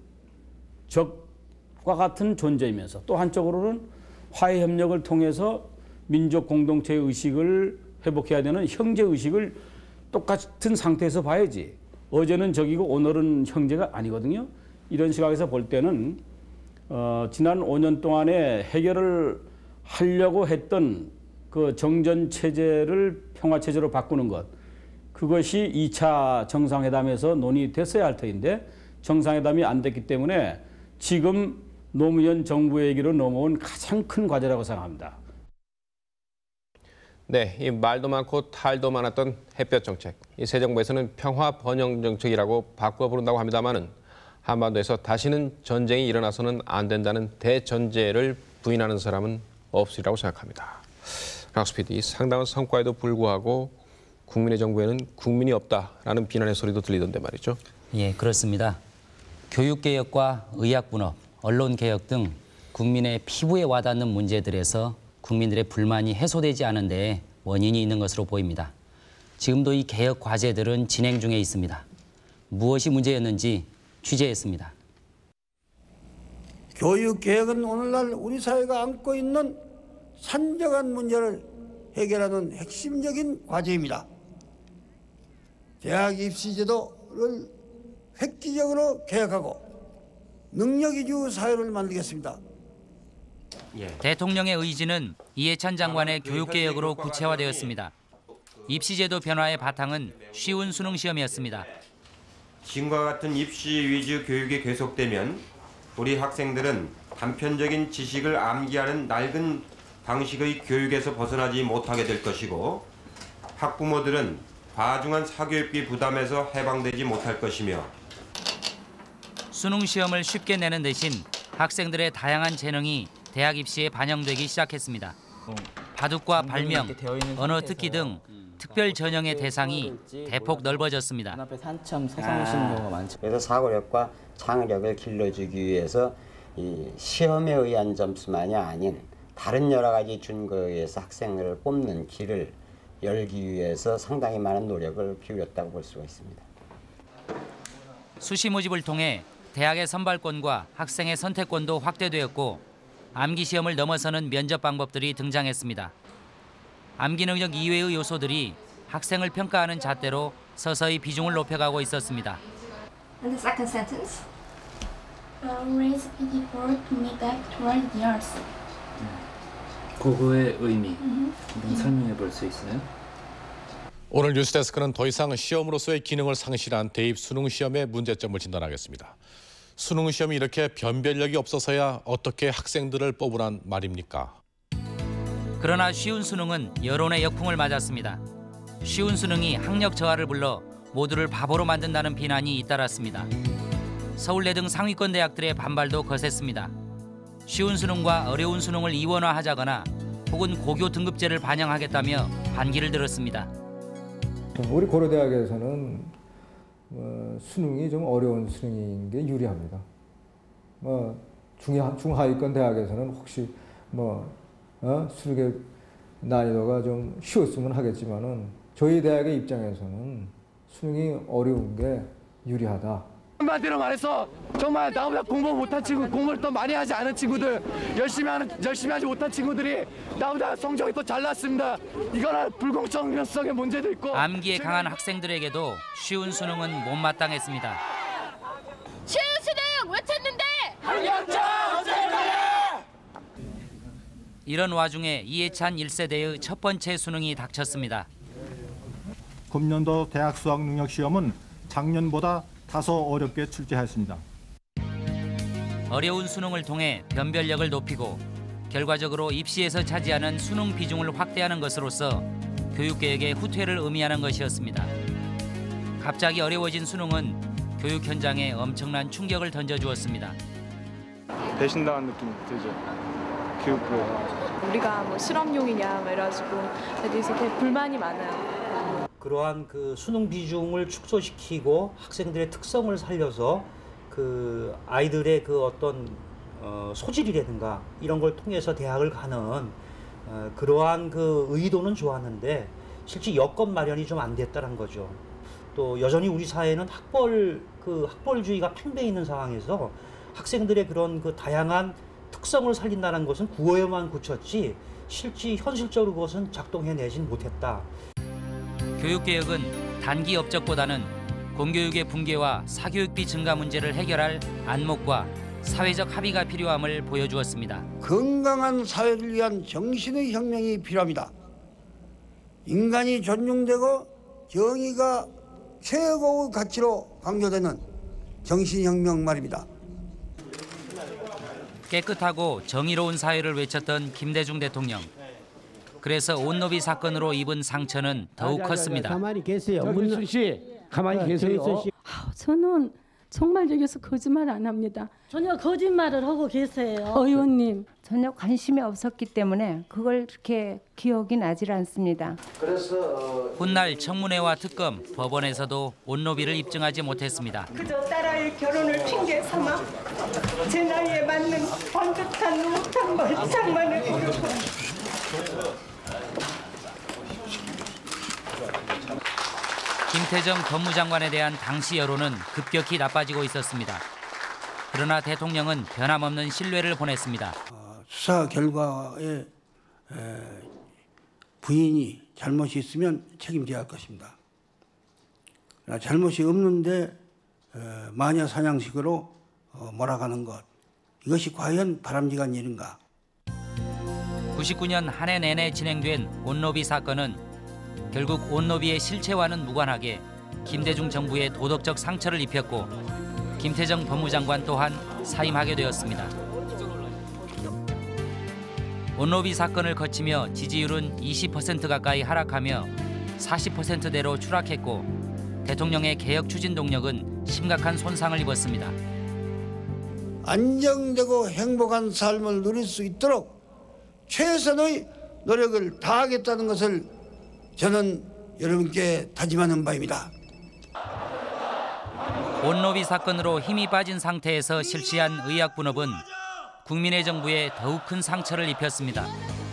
적과 같은 존재이면서 또 한쪽으로는 화해 협력을 통해서 민족 공동체의 의식을 회복해야 되는 형제 의식을 똑같은 상태에서 봐야지. 어제는 적이고 오늘은 형제가 아니거든요. 이런 시각에서 볼 때는 어, 지난 오 년 동안에 해결을 하려고 했던 그 정전 체제를 평화 체제로 바꾸는 것, 그것이 이 차 정상회담에서 논의됐어야 할 터인데 정상회담이 안 됐기 때문에 지금 노무현 정부에게로 넘어온 가장 큰 과제라고 생각합니다. 네, 이 말도 많고 탈도 많았던 햇볕 정책. 이 새 정부에서는 평화 번영 정책이라고 바꿔 부른다고 합니다만은 한반도에서 다시는 전쟁이 일어나서는 안 된다는 대전제를 부인하는 사람은 없으리라고 생각합니다. 락스피디, 상당한 성과에도 불구하고 국민의 정부에는 국민이 없다라는 비난의 소리도 들리던데 말이죠. 예, 그렇습니다. 교육개혁과 의학분업, 언론개혁 등 국민의 피부에 와닿는 문제들에서 국민들의 불만이 해소되지 않은 데에 원인이 있는 것으로 보입니다. 지금도 이 개혁 과제들은 진행 중에 있습니다. 무엇이 문제였는지 취재했습니다. 교육개혁은 오늘날 우리 사회가 안고 있는 산적한 문제를 해결하는 핵심적인 과제입니다. 대학 입시제도를 획기적으로 개혁하고 능력이주 사회를 만들겠습니다. 대통령의 의지는 이해찬 장관의 교육개혁으로 구체화되었습니다. 입시제도 변화의 바탕은 쉬운 수능시험이었습니다. 지금과 같은 입시 위주 교육이 계속되면 우리 학생들은 단편적인 지식을 암기하는 낡은 방식의 교육에서 벗어나지 못하게 될 것이고 학부모들은 과중한 사교육비 부담에서 해방되지 못할 것이며 수능시험을 쉽게 내는 대신 학생들의 다양한 재능이 대학 입시에 반영되기 시작했습니다. 바둑과 발명, 언어 특기 등 특별 전형의 대상이 대폭 넓어졌습니다. 한참 서성이시는 경우가 많죠. 그래서 사고력과 창의력을 길러주기 위해서 이 시험에 의한 점수만이 아닌 다른 여러 가지 준거에 의해서 학생들을 뽑는 길을 열기 위해서 상당히 많은 노력을 기울였다고 볼 수가 있습니다. 수시 모집을 통해 대학의 선발권과 학생의 선택권도 확대되었고 암기 시험을 넘어서는 면접 방법들이 등장했습니다. 암기 능력 이외의 요소들이 학생을 평가하는 잣대로 서서히 비중을 높여가고 있었습니다. And the second sentence. Uh, raise a pity board to me back toward the earth. 그거의 의미 음. 한번 설명해 볼 수 있어요? 오늘 뉴스데스크는 더 이상 시험으로서의 기능을 상실한 대입 수능 시험의 문제점을 진단하겠습니다. 수능 시험이 이렇게 변별력이 없어서야 어떻게 학생들을 뽑으란 말입니까? 그러나 쉬운 수능은 여론의 역풍을 맞았습니다. 쉬운 수능이 학력 저하를 불러 모두를 바보로 만든다는 비난이 잇따랐습니다. 서울대 등 상위권 대학들의 반발도 거셌습니다. 쉬운 수능과 어려운 수능을 이원화하자거나 혹은 고교 등급제를 반영하겠다며 반기를 들었습니다. 우리 고려대학에서는 어, 수능이 좀 어려운 수능인 게 유리합니다. 뭐 중하, 중하위권 대학에서는 혹시 뭐 어? 수능의 난이도가 좀 쉬웠으면 하겠지만은 저희 대학의 입장에서는 수능이 어려운 게 유리하다. 한마디로 말해서 정말 나보다 공부 못한 친구, 공부를 더 많이 하지 않은 친구들, 열심히 하는 열심히 하지 못한 친구들이 나보다 성적이 더 잘 났습니다. 이거는 불공정성의 문제도 있고. 암기에 강한 학생들에게도 쉬운 수능은 못마땅했습니다. 쉬운 수능 외쳤는데 학력자 어제까지. 이런 와중에 이해찬 일 세대의 첫 번째 수능이 닥쳤습니다. 금년도 대학 수학 능력 시험은 작년보다 다소 어렵게 출제했습니다. 어려운 수능을 통해 변별력을 높이고 결과적으로 입시에서 차지하는 수능 비중을 확대하는 것으로서 교육개혁의 후퇴를 의미하는 것이었습니다. 갑자기 어려워진 수능은 교육 현장에 엄청난 충격을 던져주었습니다. 배신당한 느낌이 들죠. 교육부에. 우리가 뭐 실험용이냐 이래가지고 애들이 되게 불만이 많아요. 그러한 그 수능 비중을 축소시키고 학생들의 특성을 살려서 그 아이들의 그 어떤 어, 소질이라든가 이런 걸 통해서 대학을 가는 어, 그러한 그 의도는 좋았는데 실제 여건 마련이 좀 안 됐다는 거죠. 또 여전히 우리 사회는 학벌 그 학벌주의가 팽배해 있는 상황에서 학생들의 그런 그 다양한 특성을 살린다는 것은 구호에만 그쳤지 실제 현실적으로 그것은 작동해내진 못했다. 교육개혁은 단기 업적보다는 공교육의 붕괴와 사교육비 증가 문제를 해결할 안목과 사회적 합의가 필요함을 보여주었습니다. 건강한 사회를 위한 정신의 혁명이 필요합니다. 인간이 존중되고 정의가 최고의 가치로 강조되는 정신혁명 말입니다. 깨끗하고 정의로운 사회를 외쳤던 김대중 대통령. 그래서 온노비 사건으로 입은 상처는 더욱 컸습니다. 가만히 계세요. 문순 씨, 가만히 계세요. 아, 저는 정말 여기서 거짓말 안 합니다. 전혀 거짓말을 하고 계세요. 의원님. 전혀 관심이 없었기 때문에 그걸 그렇게 기억이 나질 않습니다. 그래서 훗날 청문회와 특검, 법원에서도 온노비를 입증하지 못했습니다. 그저 딸아이 결혼을 핑계 삼아 제 나이에 맞는 번듯한 못한 멀창만을 고르고 김태정 법무장관에 대한 당시 여론은 급격히 나빠지고 있었습니다. 그러나 대통령은 변함없는 신뢰를 보냈습니다. 수사 결과에 부인이 잘못이 있으면 책임져야 할 것입니다. 잘못이 없는데 마녀 사냥식으로 몰아가는 것, 이것이 과연 바람직한 일인가? 구십구 년 한 해 내내 진행된 온노비 사건은 결국 온노비의 실체와는 무관하게 김대중 정부의 도덕적 상처를 입혔고 김태정 법무장관 또한 사임하게 되었습니다. 온노비 사건을 거치며 지지율은 이십 퍼센트 가까이 하락하며 사십 퍼센트대로 추락했고 대통령의 개혁 추진 동력은 심각한 손상을 입었습니다. 안정되고 행복한 삶을 누릴 수 있도록 최선의 노력을 다하겠다는 것을 저는 여러분께 다짐하는 바입니다. 온노비 사건으로 힘이 빠진 상태에서 실시한 의약분업은 국민의 정부에 더욱 큰 상처를 입혔습니다.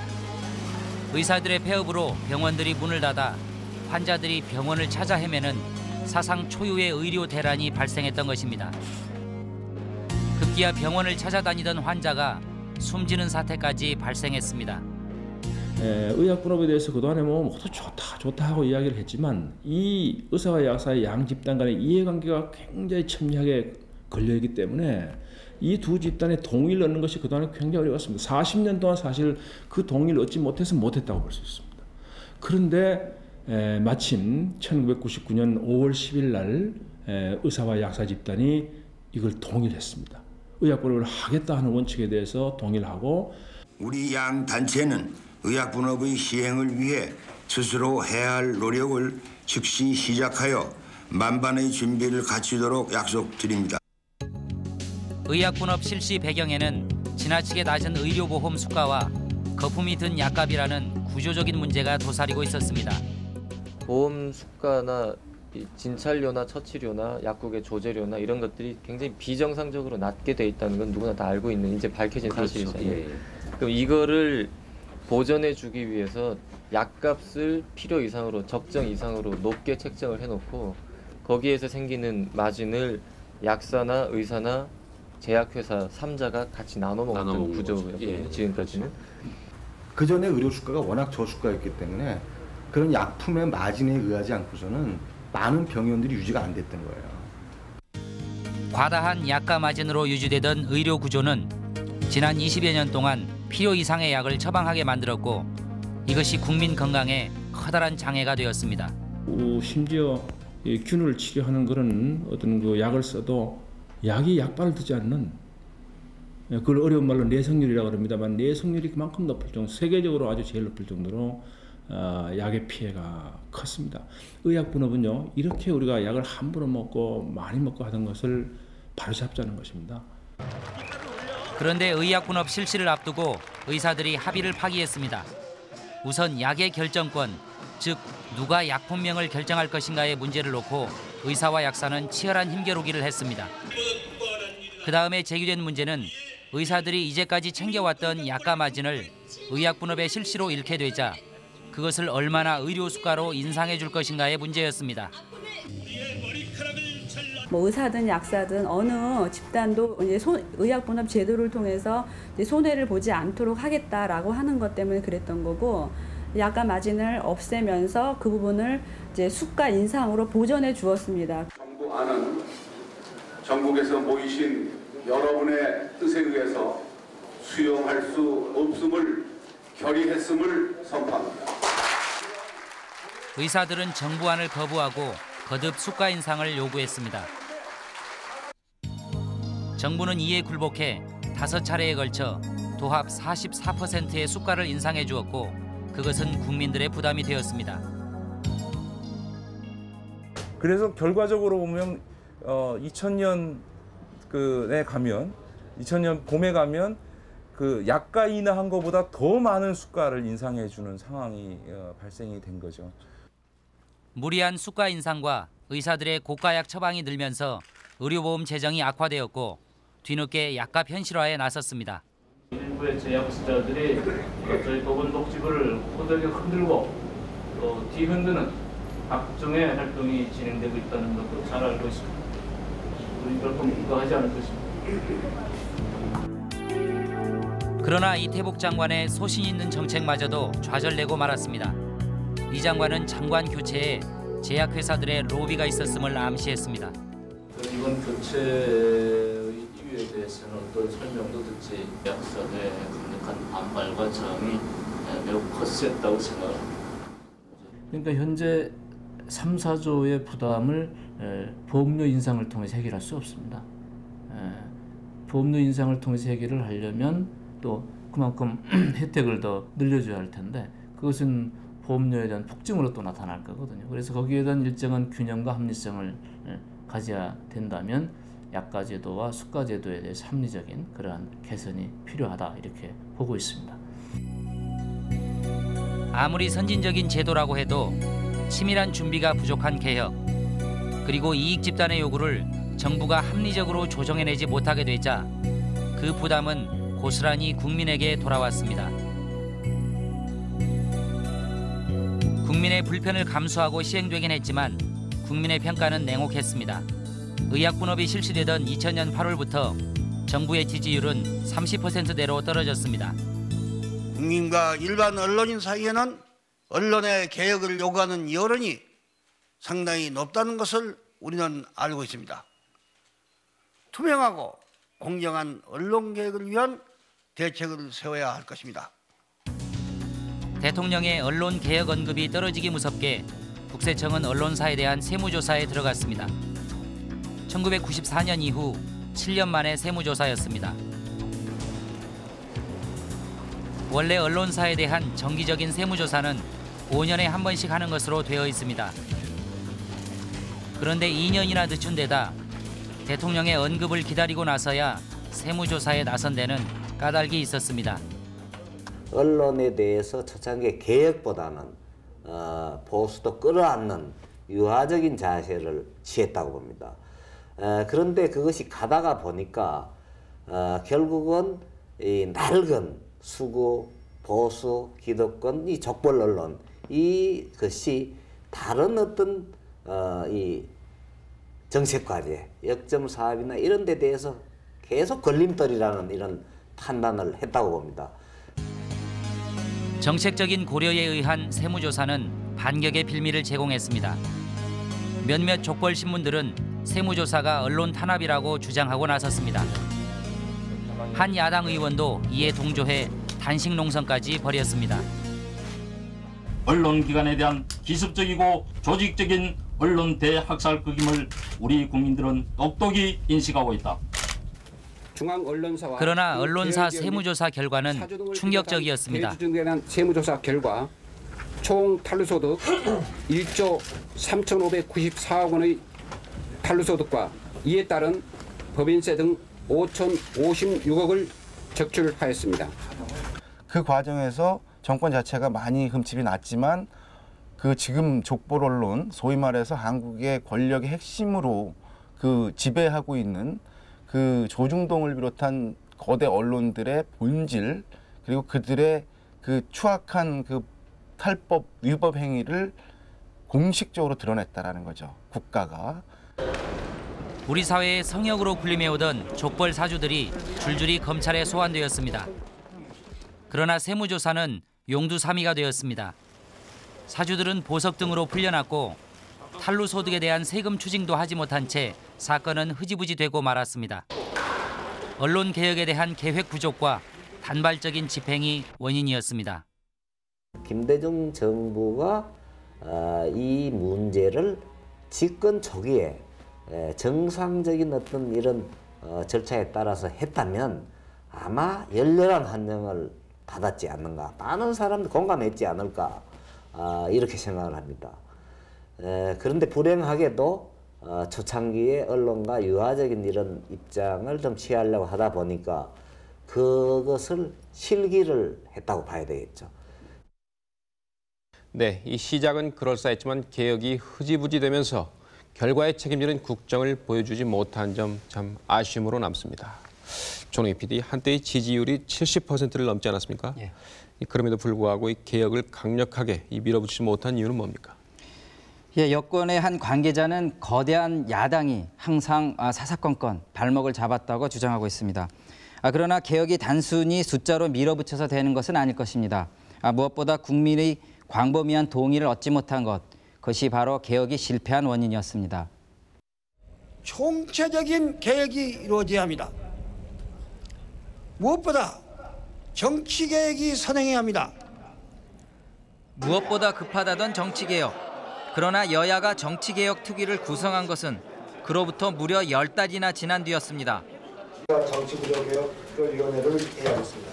의사들의 폐업으로 병원들이 문을 닫아 환자들이 병원을 찾아 헤매는 사상 초유의 의료 대란이 발생했던 것입니다. 급기야 병원을 찾아다니던 환자가 숨지는 사태까지 발생했습니다. 에, 의약분업에 대해서 그동안에 뭐 모두 좋다 좋다 하고 이야기를 했지만 이 의사와 약사의 양 집단 간의 이해관계가 굉장히 첨예하게 걸려있기 때문에 이 두 집단의 동의를 얻는 것이 그동안에 굉장히 어려웠습니다. 사십 년 동안 사실 그 동의를 얻지 못해서 못했다고 볼 수 있습니다. 그런데 에, 마침 천구백구십구 년 오월 십일 날 에, 의사와 약사 집단이 이걸 동의를 했습니다. 의약분업을 하겠다 하는 원칙에 대해서 동의를 하고 우리 양 단체는 의약분업의 시행을 위해 스스로 해야 할 노력을 즉시 시작하여 만반의 준비를 갖추도록 약속드립니다. 의약분업 실시 배경에는 지나치게 낮은 의료보험 수가와 거품이 든 약값이라는 구조적인 문제가 도사리고 있었습니다. 보험 수가나 진찰료나 처치료나 약국의 조제료나 이런 것들이 굉장히 비정상적으로 낮게 돼 있다는 건 누구나 다 알고 있는 이제 밝혀진 그렇죠. 사실이잖아요. 예. 그럼 이거를 보전해주기 위해서 약값을 필요 이상으로 적정 이상으로 높게 책정을 해놓고 거기에서 생기는 마진을 약사나 의사나 제약회사 삼 자가 같이 나눠 먹는 구조였거든요. 예. 지금까지는. 그 전에 의료 수가가 워낙 저수가였기 때문에 그런 약품의 마진에 의하지 않고서는 많은 병원들이 유지가 안 됐던 거예요. 과다한 약가 마진으로 유지되던 의료 구조는 지난 이십여 년 동안 필요 이상의 약을 처방하게 만들었고 이것이 국민 건강에 커다란 장애가 되었습니다. 오, 심지어 이 균을 치료하는 그런 어떤 그 약을 써도 약이 약발을 듣지 않는, 그걸 어려운 말로 내성률이라고 합니다만 내성률이 그만큼 높을 정도, 세계적으로 아주 제일 높을 정도로 어, 약의 피해가 컸습니다. 의약분업은요, 이렇게 우리가 약을 함부로 먹고 많이 먹고 하던 것을 바로잡자는 것입니다. 그런데 의약분업 실시를 앞두고 의사들이 합의를 파기했습니다. 우선 약의 결정권, 즉 누가 약품명을 결정할 것인가의 문제를 놓고 의사와 약사는 치열한 힘겨루기를 했습니다. 그 다음에 제기된 문제는 의사들이 이제까지 챙겨왔던 약가 마진을 의약분업의 실시로 잃게 되자 그것을 얼마나 의료 수가로 인상해 줄 것인가의 문제였습니다. 뭐 의사든 약사든 어느 집단도 이제 손, 의약분업 제도를 통해서 이제 손해를 보지 않도록 하겠다라고 하는 것 때문에 그랬던 거고, 약가 마진을 없애면서 그 부분을 이제 수가 인상으로 보전해 주었습니다. 정부 안은 전국에서 모이신 여러분의 뜻에 의해서 수용할 수 없음을 결의했음을 선포합니다. 의사들은 정부안을 거부하고 거듭 수가 인상을 요구했습니다. 정부는 이에 굴복해 다섯 차례에 걸쳐 도합 사십사 퍼센트의 수가를 인상해 주었고 그것은 국민들의 부담이 되었습니다. 그래서 결과적으로 보면 어, 이천 년에 가면 이천 년 봄에 가면 그 약가 인하한 것보다 더 많은 수가를 인상해 주는 상황이 어, 발생이 된 거죠. 무리한 수가 인상과 의사들의 고가약 처방이 늘면서 의료보험 재정이 악화되었고 뒤늦게 약값 현실화에 나섰습니다. 일부의 제약사들이 저희 보건복지부를 호되게 흔들고 또 뒤흔드는 각종의 활동이 진행되고 있다는 것도 잘 알고 있습니다. 우리 결코 무도하지 않을 것입니다. 그러나 이태복 장관의 소신 있는 정책마저도 좌절되고 말았습니다. 이 장관은 장관 교체에 제약회사들의 로비가 있었음을 암시했습니다. 이번 교체의 이유에 대해서는 어떤 설명도 듣지 약사들의 강력한 반발과 저항이 매우 거셌다고 생각합니다. 그러니까 현재 삼, 사조의 부담을 보험료 인상을 통해서 해결할 수 없습니다. 보험료 인상을 통해서 해결을 하려면 또 그만큼 혜택을 더 늘려줘야 할 텐데 그것은 보험료에 대한 폭증으로 또 나타날 거거든요. 그래서 거기에 대한 일정한 균형과 합리성을 가져야 된다면 약가제도와 수가제도에 대해서 합리적인 그러한 개선이 필요하다 이렇게 보고 있습니다. 아무리 선진적인 제도라고 해도 치밀한 준비가 부족한 개혁 그리고 이익 집단의 요구를 정부가 합리적으로 조정해내지 못하게 되자 그 부담은 고스란히 국민에게 돌아왔습니다. 국민의 불편을 감수하고 시행되긴 했지만 국민의 평가는 냉혹했습니다. 의약분업이 실시되던 이천 년 팔월부터 정부의 지지율은 삼십 퍼센트대로 떨어졌습니다. 국민과 일반 언론인 사이에는 언론의 개혁을 요구하는 여론이 상당히 높다는 것을 우리는 알고 있습니다. 투명하고 공정한 언론 개혁을 위한 대책을 세워야 할 것입니다. 대통령의 언론 개혁 언급이 떨어지기 무섭게 국세청은 언론사에 대한 세무조사에 들어갔습니다. 천구백구십사 년 이후 칠 년 만의 세무조사였습니다. 원래 언론사에 대한 정기적인 세무조사는 오 년에 한 번씩 하는 것으로 되어 있습니다. 그런데 이 년이나 늦춘 데다 대통령의 언급을 기다리고 나서야 세무조사에 나선 데는 까닭이 있었습니다. 언론에 대해서 초창기 개혁보다는 어, 보수도 끌어안는 유화적인 자세를 취했다고 봅니다. 어, 그런데 그것이 가다가 보니까 어, 결국은 이 낡은 수구, 보수, 기득권, 이 족벌 언론 이것이 다른 어떤 어, 이 정책 과제, 역점 사업이나 이런 데 대해서 계속 걸림돌이라는 이런 판단을 했다고 봅니다. 정책적인 고려에 의한 세무조사는 반격의 빌미를 제공했습니다. 몇몇 족벌 신문들은 세무조사가 언론 탄압이라고 주장하고 나섰습니다. 한 야당 의원도 이에 동조해 단식 농성까지 벌였습니다. 언론기관에 대한 기습적이고 조직적인 언론 대학살극임을 우리 국민들은 똑똑히 인식하고 있다. 그러나 언론사 세무조사 결과는 충격적이었습니다. 대주주에 세무조사 결과 총 탄루소득 일조 삼천오백구십사억 원의 탄루소득과 이에 따른 법인세 등 오천오십육억을 적출하였습니다. 그 과정에서 정권 자체가 많이 흠집이 났지만 그 지금 족벌 언론, 소위 말해서 한국의 권력의 핵심으로 그 지배하고 있는 그 조중동을 비롯한 거대 언론들의 본질 그리고 그들의 그 추악한 그 탈법 위법 행위를 공식적으로 드러냈다라는 거죠. 국가가. 우리 사회의 성역으로 군림해오던 족벌 사주들이 줄줄이 검찰에 소환되었습니다. 그러나 세무조사는 용두사미가 되었습니다. 사주들은 보석 등으로 풀려났고 탄루소득에 대한 세금 추징도 하지 못한 채 사건은 흐지부지 되고 말았습니다. 언론 개혁에 대한 계획 부족과 단발적인 집행이 원인이었습니다. 김대중 정부가 이 문제를 집권 초기에 정상적인 어떤 이런 절차에 따라서 했다면 아마 열렬한 환영을 받았지 않는가, 많은 사람들 공감했지 않을까, 이렇게 생각을 합니다. 그런데 불행하게도 초창기에 언론과 유화적인 이런 입장을 좀 취하려고 하다 보니까 그것을 실기를 했다고 봐야 되겠죠. 네, 이 시작은 그럴싸했지만 개혁이 흐지부지 되면서 결과에 책임지는 국정을 보여주지 못한 점 참 아쉬움으로 남습니다. 조능희 피디, 한때의 지지율이 칠십 퍼센트를 넘지 않았습니까? 예. 그럼에도 불구하고 이 개혁을 강력하게 이 밀어붙이지 못한 이유는 뭡니까? 예, 여권의 한 관계자는 거대한 야당이 항상 사사건건 발목을 잡았다고 주장하고 있습니다. 아, 그러나 개혁이 단순히 숫자로 밀어붙여서 되는 것은 아닐 것입니다. 아, 무엇보다 국민의 광범위한 동의를 얻지 못한 것, 그것이 바로 개혁이 실패한 원인이었습니다. 총체적인 개혁이 이루어져야 합니다. 무엇보다 정치개혁이 선행해야 합니다. 무엇보다 급하다던 정치개혁. 그러나 여야가 정치개혁 특위를 구성한 것은 그로부터 무려 열 달이나 지난 뒤였습니다. 정치구조개혁위원회를 해야겠습니다.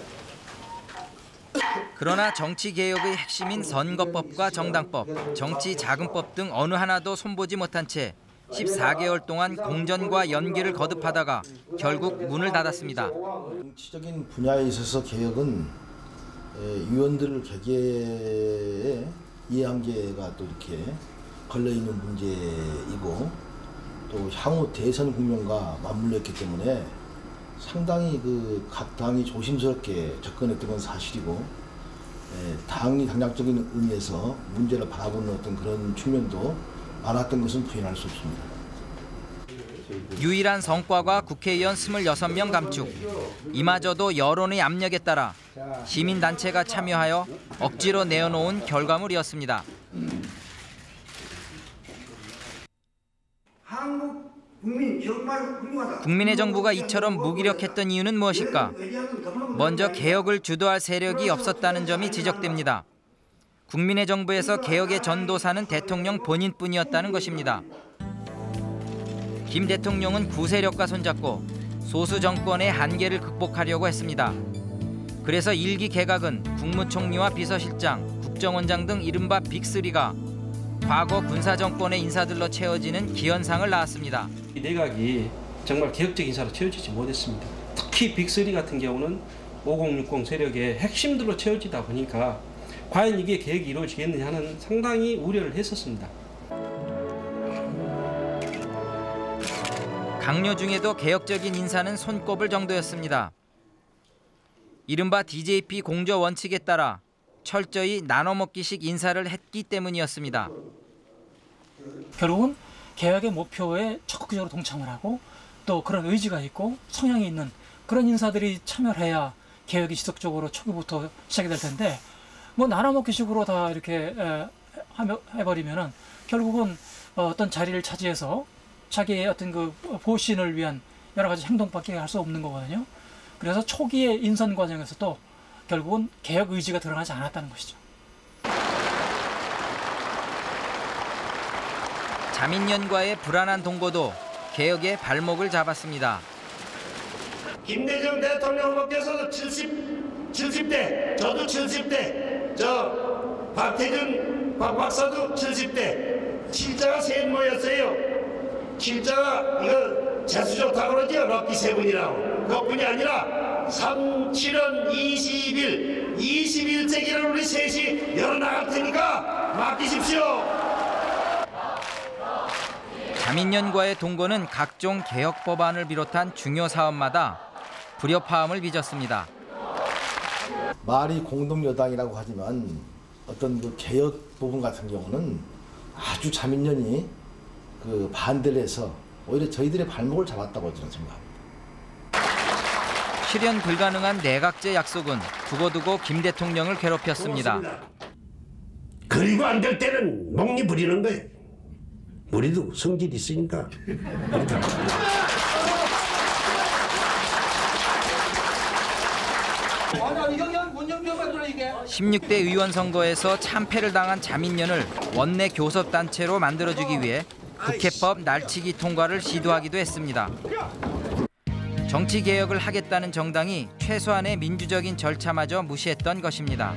그러나 정치개혁의 핵심인 선거법과 정당법, 정치자금법 등 어느 하나도 손보지 못한 채 십사 개월 동안 공전과 연기를 거듭하다가 결국 문을 닫았습니다. 정치적인 분야에 있어서 개혁은 위원들 개개의 이해한계가 또 이렇게 걸려있는 문제이고 또 향후 대선 국면과 맞물려 있기 때문에 상당히 그 각 당이 조심스럽게 접근했던 건 사실이고, 당이 당략적인 의미에서 문제를 바라보는 어떤 그런 측면도 많았던 것은 부인할 수 없습니다. 유일한 성과가 국회의원 이십육 명 감축. 이마저도 여론의 압력에 따라 시민단체가 참여하여 억지로 내어놓은 결과물이었습니다. 한국 국민 정말 훌륭하다. 국민의 정부가 이처럼 무기력했던 이유는 무엇일까? 먼저 개혁을 주도할 세력이 없었다는 점이 지적됩니다. 국민의 정부에서 개혁의 전도사는 대통령 본인뿐이었다는 것입니다. 김 대통령은 구세력과 손잡고 소수 정권의 한계를 극복하려고 했습니다. 그래서 일기 개각은 국무총리와 비서실장, 국정원장 등 이른바 빅쓰리가 과거 군사정권의 인사들로 채워지는 기현상을 낳았습니다. 이 내각이 정말 개혁적 인사로 채워지지 못했습니다. 특히 빅쓰리 같은 경우는 오공육공 세력의 핵심들로 채워지다 보니까 과연 이게 개혁이 이루어지겠느냐 하는 상당히 우려를 했었습니다. 강요 중에도 개혁적인 인사는 손꼽을 정도였습니다. 이른바 디제이피 공조 원칙에 따라 철저히 나눠먹기식 인사를 했기 때문이었습니다. 결국은 개혁의 목표에 적극적으로 동참을 하고 또 그런 의지가 있고 성향이 있는 그런 인사들이 참여를 해야 개혁이 지속적으로 초기부터 시작이 될 텐데, 뭐 나눠먹기식으로 다 이렇게 해버리면은 결국은 어떤 자리를 차지해서 자기의 어떤 그 보신을 위한 여러 가지 행동밖에 할 수 없는 거거든요. 그래서 초기의 인선 과정에서도 결국은 개혁 의지가 드러나지 않았다는 것이죠. 자민련과의 불안한 동거도 개혁의 발목을 잡았습니다. 김대중 대통령 후보께서도 칠십, 칠십 대, 저도 칠십 대, 저 박태준 박 박사도 칠십 대, 칠자가 셋 모였어요. 칠자가 이거 재수 좋다고 그러죠. 럭키 세븐이라고. 그것뿐이 아니라 삼, 칠은 이십 일, 이십일 세기를 우리 셋이 열어나갈 테니까 맡기십시오. 자민련과의 동거는 각종 개혁 법안을 비롯한 중요 사업마다 불협화음을 빚었습니다. 말이 공동여당이라고 하지만 어떤 그 개혁 부분 같은 경우는 아주 자민련이 그 반대를 해서 오히려 저희들의 발목을 잡았다고 저는 생각합니다. 실현 불가능한 내각제 약속은 두고두고 김 대통령을 괴롭혔습니다. 그리고 안 될 때는 목리 부리는 거예요. 우리도 성질이 있으니까. 십육 대 의원 선거에서 참패를 당한 자민련을 원내 교섭단체로 만들어주기 위해 국회법 날치기 통과를 시도하기도 했습니다. 정치개혁을 하겠다는 정당이 최소한의 민주적인 절차마저 무시했던 것입니다.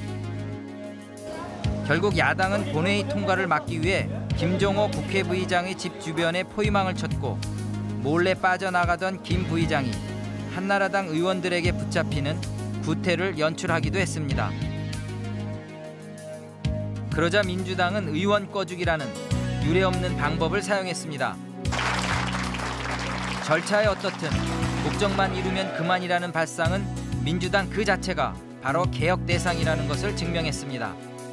결국 야당은 본회의 통과를 막기 위해 김종호 국회부의장의 집 주변에 포위망을 쳤고 몰래 빠져나가던 김 부의장이 한나라당 의원들에게 붙잡히는 구태를 연출하기도 했습니다. 그러자 민주당은 의원 꺼주기라는 유례없는 방법을 사용했습니다. 절차에 어떻든 목적만 이루면 그만이라는 발상은 민주당 그 자체가 바로 개혁 대상이라는 것을 증명했습니다.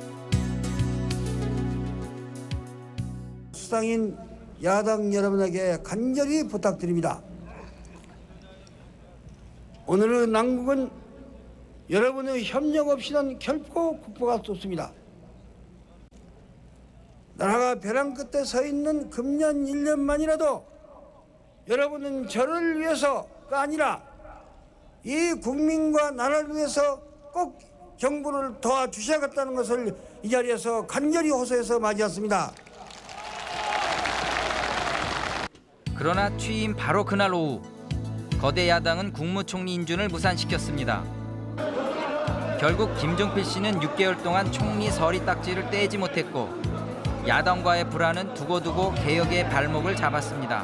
수상인 야당 여러분에게 간절히 부탁드립니다. 오늘의 난국은 여러분의 협력 없이는 결코 극복할 수 없습니다. 나라가 벼랑 끝에 서 있는 금년 일 년만이라도 여러분은 저를 위해서가 아니라 이 국민과 나라를 위해서 꼭 정부를 도와주셔야겠다는 것을 이 자리에서 간절히 호소해서 맞이했습니다. 그러나 취임 바로 그날 오후 거대 야당은 국무총리 인준을 무산시켰습니다. 결국 김종필 씨는 육 개월 동안 총리 서리 딱지를 떼지 못했고 야당과의 불안은 두고두고 개혁의 발목을 잡았습니다.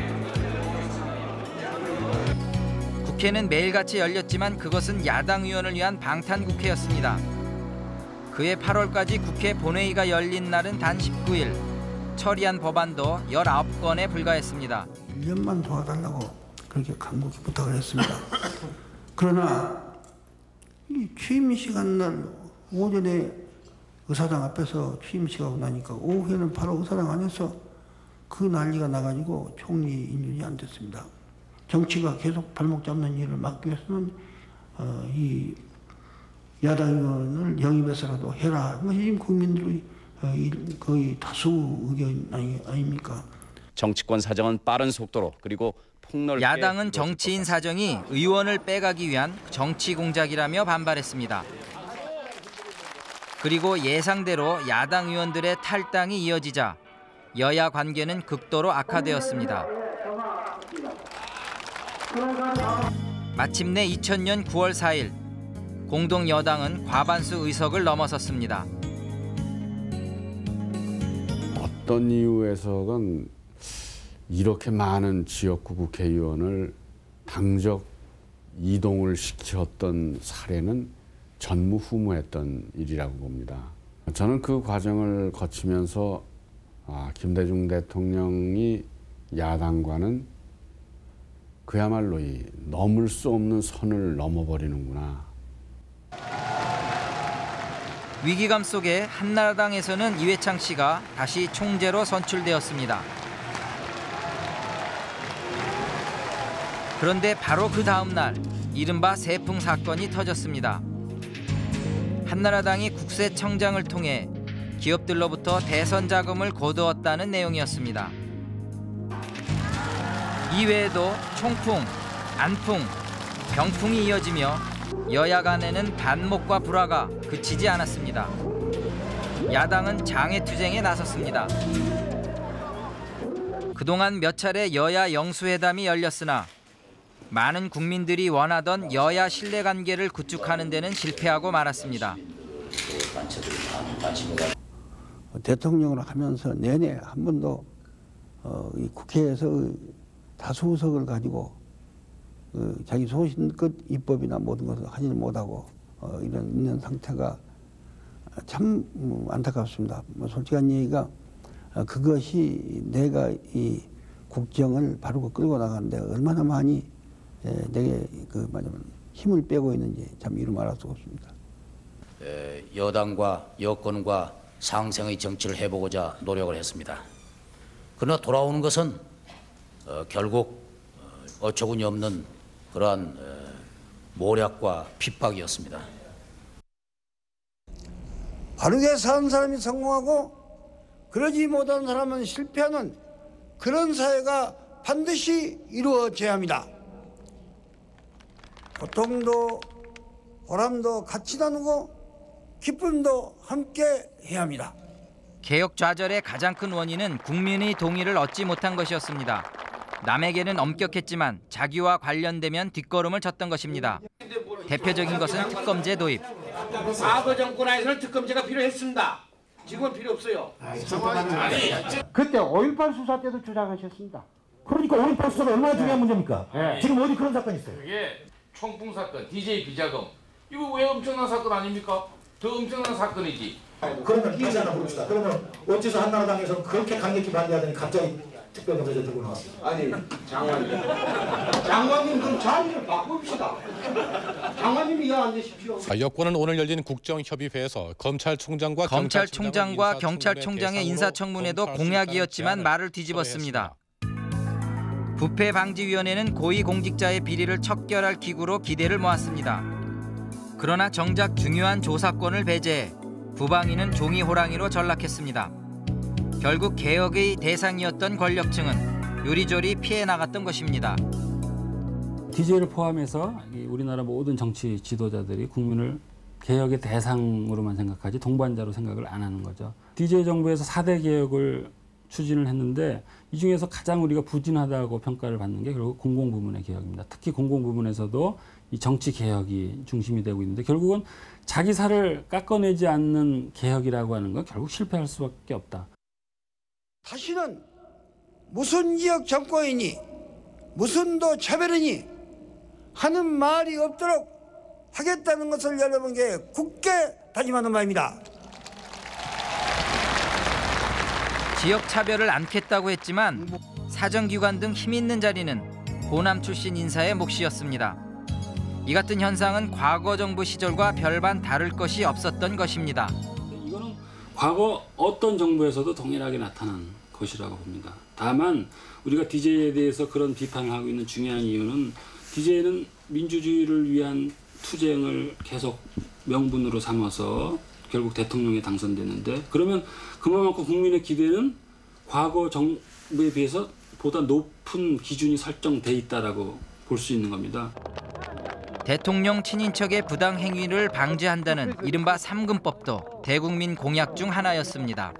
국회는 매일같이 열렸지만 그것은 야당 의원을 위한 방탄국회였습니다. 그해 팔월까지 국회 본회의가 열린 날은 단 십구 일. 처리한 법안도 열아홉 건에 불과했습니다. 일 년만 도와달라고 그렇게 간곡히 부탁을 했습니다. 그러나 이 취임 시간 날 오전에 의사당 앞에서 취임식하고 나니까 오후에는 바로 의사당 안에서 그 난리가 나가지고 총리 인준이 안 됐습니다. 정치가 계속 발목 잡는 일을 막기 위해서는 어, 이 야당 의원을 영입해서라도 해라. 이것이 지금 국민들의 어, 거의 다수 의견 아니, 아닙니까? 정치권 사정은 빠른 속도로 그리고 폭넓게 야당은 정치인 사정이 의원을 빼가기 위한 정치 공작이라며 반발했습니다. 그리고 예상대로 야당 의원들의 탈당이 이어지자 여야 관계는 극도로 악화되었습니다. 마침내 이천 년 구월 사 일 공동 여당은 과반수 의석을 넘어섰습니다. 어떤 이유에서건 이렇게 많은 지역구 국회의원을 당적 이동을 시켰던 사례는 전무후무했던 일이라고 봅니다. 저는 그 과정을 거치면서 아, 김대중 대통령이 야당과는 그야말로 이 넘을 수 없는 선을 넘어버리는구나. 위기감 속에 한나라당에서는 이회창 씨가 다시 총재로 선출되었습니다. 그런데 바로 그 다음 날 이른바 세풍 사건이 터졌습니다. 한나라당이 국세청장을 통해 기업들로부터 대선 자금을 거두었다는 내용이었습니다. 이외에도 총풍, 안풍, 병풍이 이어지며 여야 간에는 반목과 불화가 그치지 않았습니다. 야당은 장외투쟁에 나섰습니다. 그동안 몇 차례 여야 영수회담이 열렸으나 많은 국민들이 원하던 여야 신뢰관계를 구축하는 데는 실패하고 말았습니다. 대통령을 하면서 내내 한 번도 어, 이 국회에서 다수 의석을 가지고 어, 자기 소신껏 입법이나 모든 것을 하지는 못하고 어, 이런 있는 상태가 참 음, 안타깝습니다. 뭐 솔직한 얘기가 어, 그것이 내가 이 국정을 바로 끌고 나가는데 얼마나 많이 에, 내게 그 말하자면 힘을 빼고 있는지 참 이루 말할 수가 없습니다. 에, 여당과 여권과 상생의 정치를 해보고자 노력을 했습니다. 그러나 돌아오는 것은 어, 결국 어, 어처구니 없는 그러한 어, 모략과 핍박이었습니다. 바르게 사는 사람이 성공하고 그러지 못하는 사람은 실패하는 그런 사회가 반드시 이루어져야 합니다. 고통도 보람도 같이 나누고 기쁨도 함께 해야 합니다. 개혁 좌절의 가장 큰 원인은 국민의 동의를 얻지 못한 것이었습니다. 남에게는 엄격했지만 자기와 관련되면 뒷걸음을 쳤던 것입니다. 대표적인 것은 특검제 도입. 과거 정권에서는 특검제가 필요했습니다. 지금은 필요 없어요. 그때 오일팔 수사 때도 주장하셨습니다. 그러니까 오일팔 수사가 얼마나 중요한 문제입니까? 네. 지금 어디 그런 사건이 있어요? 이게 총풍 사건, 디제이 비자금. 이거 왜 엄청난 사건 아닙니까? 더 엄청난 사건이지. 그러면 이의자 하나 부릅시다. 그러면 어째서 한나라당에서 그렇게 강력히 반대하더니 갑자기 특별검사제 들고 나왔습니다. 아니, 장관님. 장관님 그럼 자리를 바꿉시다. 장관님이 이해 안 되십시오. 여권은 오늘 열린 국정협의회에서 검찰총장과 검찰총장과 경찰총장의 인사청문회도 공약이었지만 말을 뒤집었습니다. 부패방지위원회는 고위공직자의 비리를 척결할 기구로 기대를 모았습니다. 그러나 정작 중요한 조사권을 배제해 부방위는 종이 호랑이로 전락했습니다. 결국 개혁의 대상이었던 권력층은 요리조리 피해 나갔던 것입니다. 디제이를 포함해서 우리나라 모든 정치 지도자들이 국민을 개혁의 대상으로만 생각하지 동반자로 생각을 안 하는 거죠. 디제이 정부에서 사 대 개혁을 추진을 했는데 이 중에서 가장 우리가 부진하다고 평가를 받는 게 결국 공공부문의 개혁입니다. 특히 공공부문에서도 이 정치 개혁이 중심이 되고 있는데 결국은 자기 살을 깎아내지 않는 개혁이라고 하는 건 결국 실패할 수밖에 없다. 다시는 무슨 지역 정권이니 무슨 도 차별이니 하는 말이 없도록 하겠다는 것을 여러분께 굳게 다짐하는 바입니다. 지역 차별을 않겠다고 했지만 사정기관 등 힘 있는 자리는 호남 출신 인사의 몫이었습니다. 이 같은 현상은 과거 정부 시절과 별반 다를 것이 없었던 것입니다. 이거는 과거 어떤 정부에서도 동일하게 나타난 것이라고 봅니다. 다만 우리가 디제이에 대해서 그런 비판을 하고 있는 중요한 이유는 디제이는 민주주의를 위한 투쟁을 계속 명분으로 삼아서 결국 대통령에 당선됐는데 그러면 그만큼 국민의 기대는 과거 정부에 비해서 보다 높은 기준이 설정돼 있다라고 볼 수 있는 겁니다. 대통령 친인척의 부당 행위를 방지한다는 이른바 삼금법도 대국민 공약 중 하나였습니다.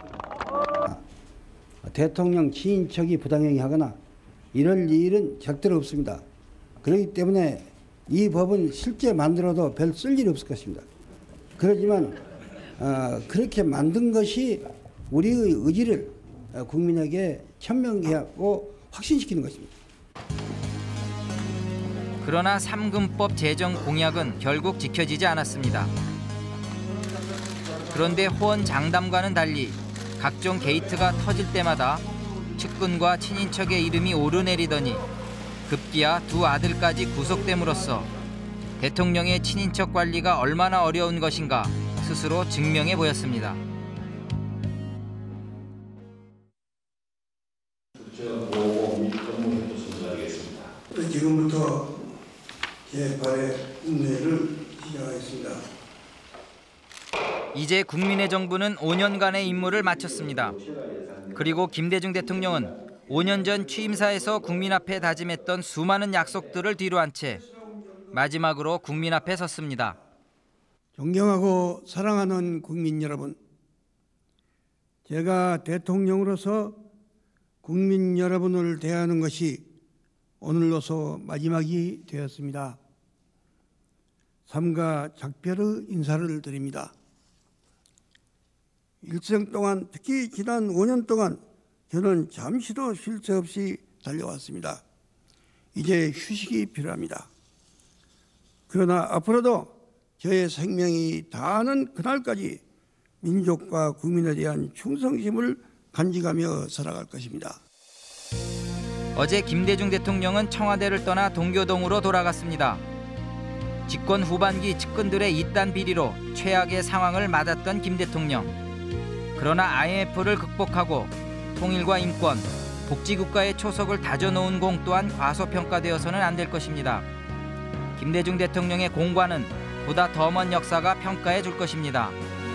대통령 친인척이 부당행위하거나 이럴 일은 절대로 없습니다. 그렇기 때문에 이 법은 실제 만들어도 별 쓸 일이 없을 것입니다. 그렇지만 어, 그렇게 만든 것이 우리의 의지를 국민에게 천명케 하고 확신시키는 것입니다. 그러나 삼금법 제정 공약은 결국 지켜지지 않았습니다. 그런데 호언 장담과는 달리 각종 게이트가 터질 때마다 측근과 친인척의 이름이 오르내리더니 급기야 두 아들까지 구속됨으로써 대통령의 친인척 관리가 얼마나 어려운 것인가 스스로 증명해 보였습니다. 지금부터 제 발의 운례를 시작하겠습니다. 이제 국민의 정부는 오 년간의 임무를 마쳤습니다. 그리고 김대중 대통령은 오 년 전 취임사에서 국민 앞에 다짐했던 수많은 약속들을 뒤로 한 채 마지막으로 국민 앞에 섰습니다. 존경하고 사랑하는 국민 여러분, 제가 대통령으로서 국민 여러분을 대하는 것이 오늘로서 마지막이 되었습니다. 삼가 작별의 인사를 드립니다. 일생 동안, 특히 지난 오 년 동안 저는 잠시도 쉴 새 없이 달려왔습니다. 이제 휴식이 필요합니다. 그러나 앞으로도 저의 생명이 다하는 그날까지 민족과 국민에 대한 충성심을 간직하며 살아갈 것입니다. 어제 김대중 대통령은 청와대를 떠나 동교동으로 돌아갔습니다. 집권 후반기 측근들의 이딴 비리로 최악의 상황을 맞았던 김 대통령. 그러나 아이엠에프를 극복하고 통일과 인권, 복지국가의 초석을 다져놓은 공 또한 과소평가되어서는 안 될 것입니다. 김대중 대통령의 공과는 보다 더 먼 역사가 평가해 줄 것입니다.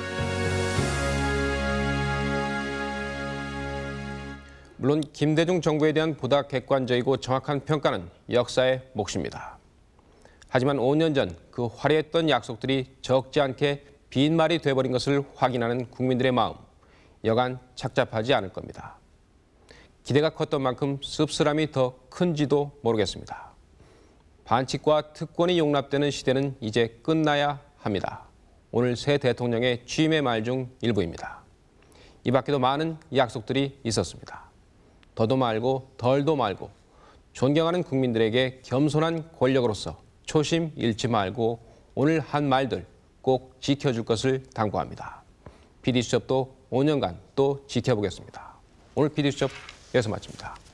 물론 김대중 정부에 대한 보다 객관적이고 정확한 평가는 역사의 몫입니다. 하지만 오 년 전 그 화려했던 약속들이 적지 않게 빈말이 돼버린 것을 확인하는 국민들의 마음, 여간 착잡하지 않을 겁니다. 기대가 컸던 만큼 씁쓸함이 더 큰지도 모르겠습니다. 반칙과 특권이 용납되는 시대는 이제 끝나야 합니다. 오늘 새 대통령의 취임의 말 중 일부입니다. 이 밖에도 많은 약속들이 있었습니다. 더도 말고 덜도 말고 존경하는 국민들에게 겸손한 권력으로서 초심 잃지 말고 오늘 한 말들 꼭 지켜줄 것을 당부합니다. 피디수첩도 오 년간 또 지켜보겠습니다. 오늘 피디수첩 여기서 마칩니다.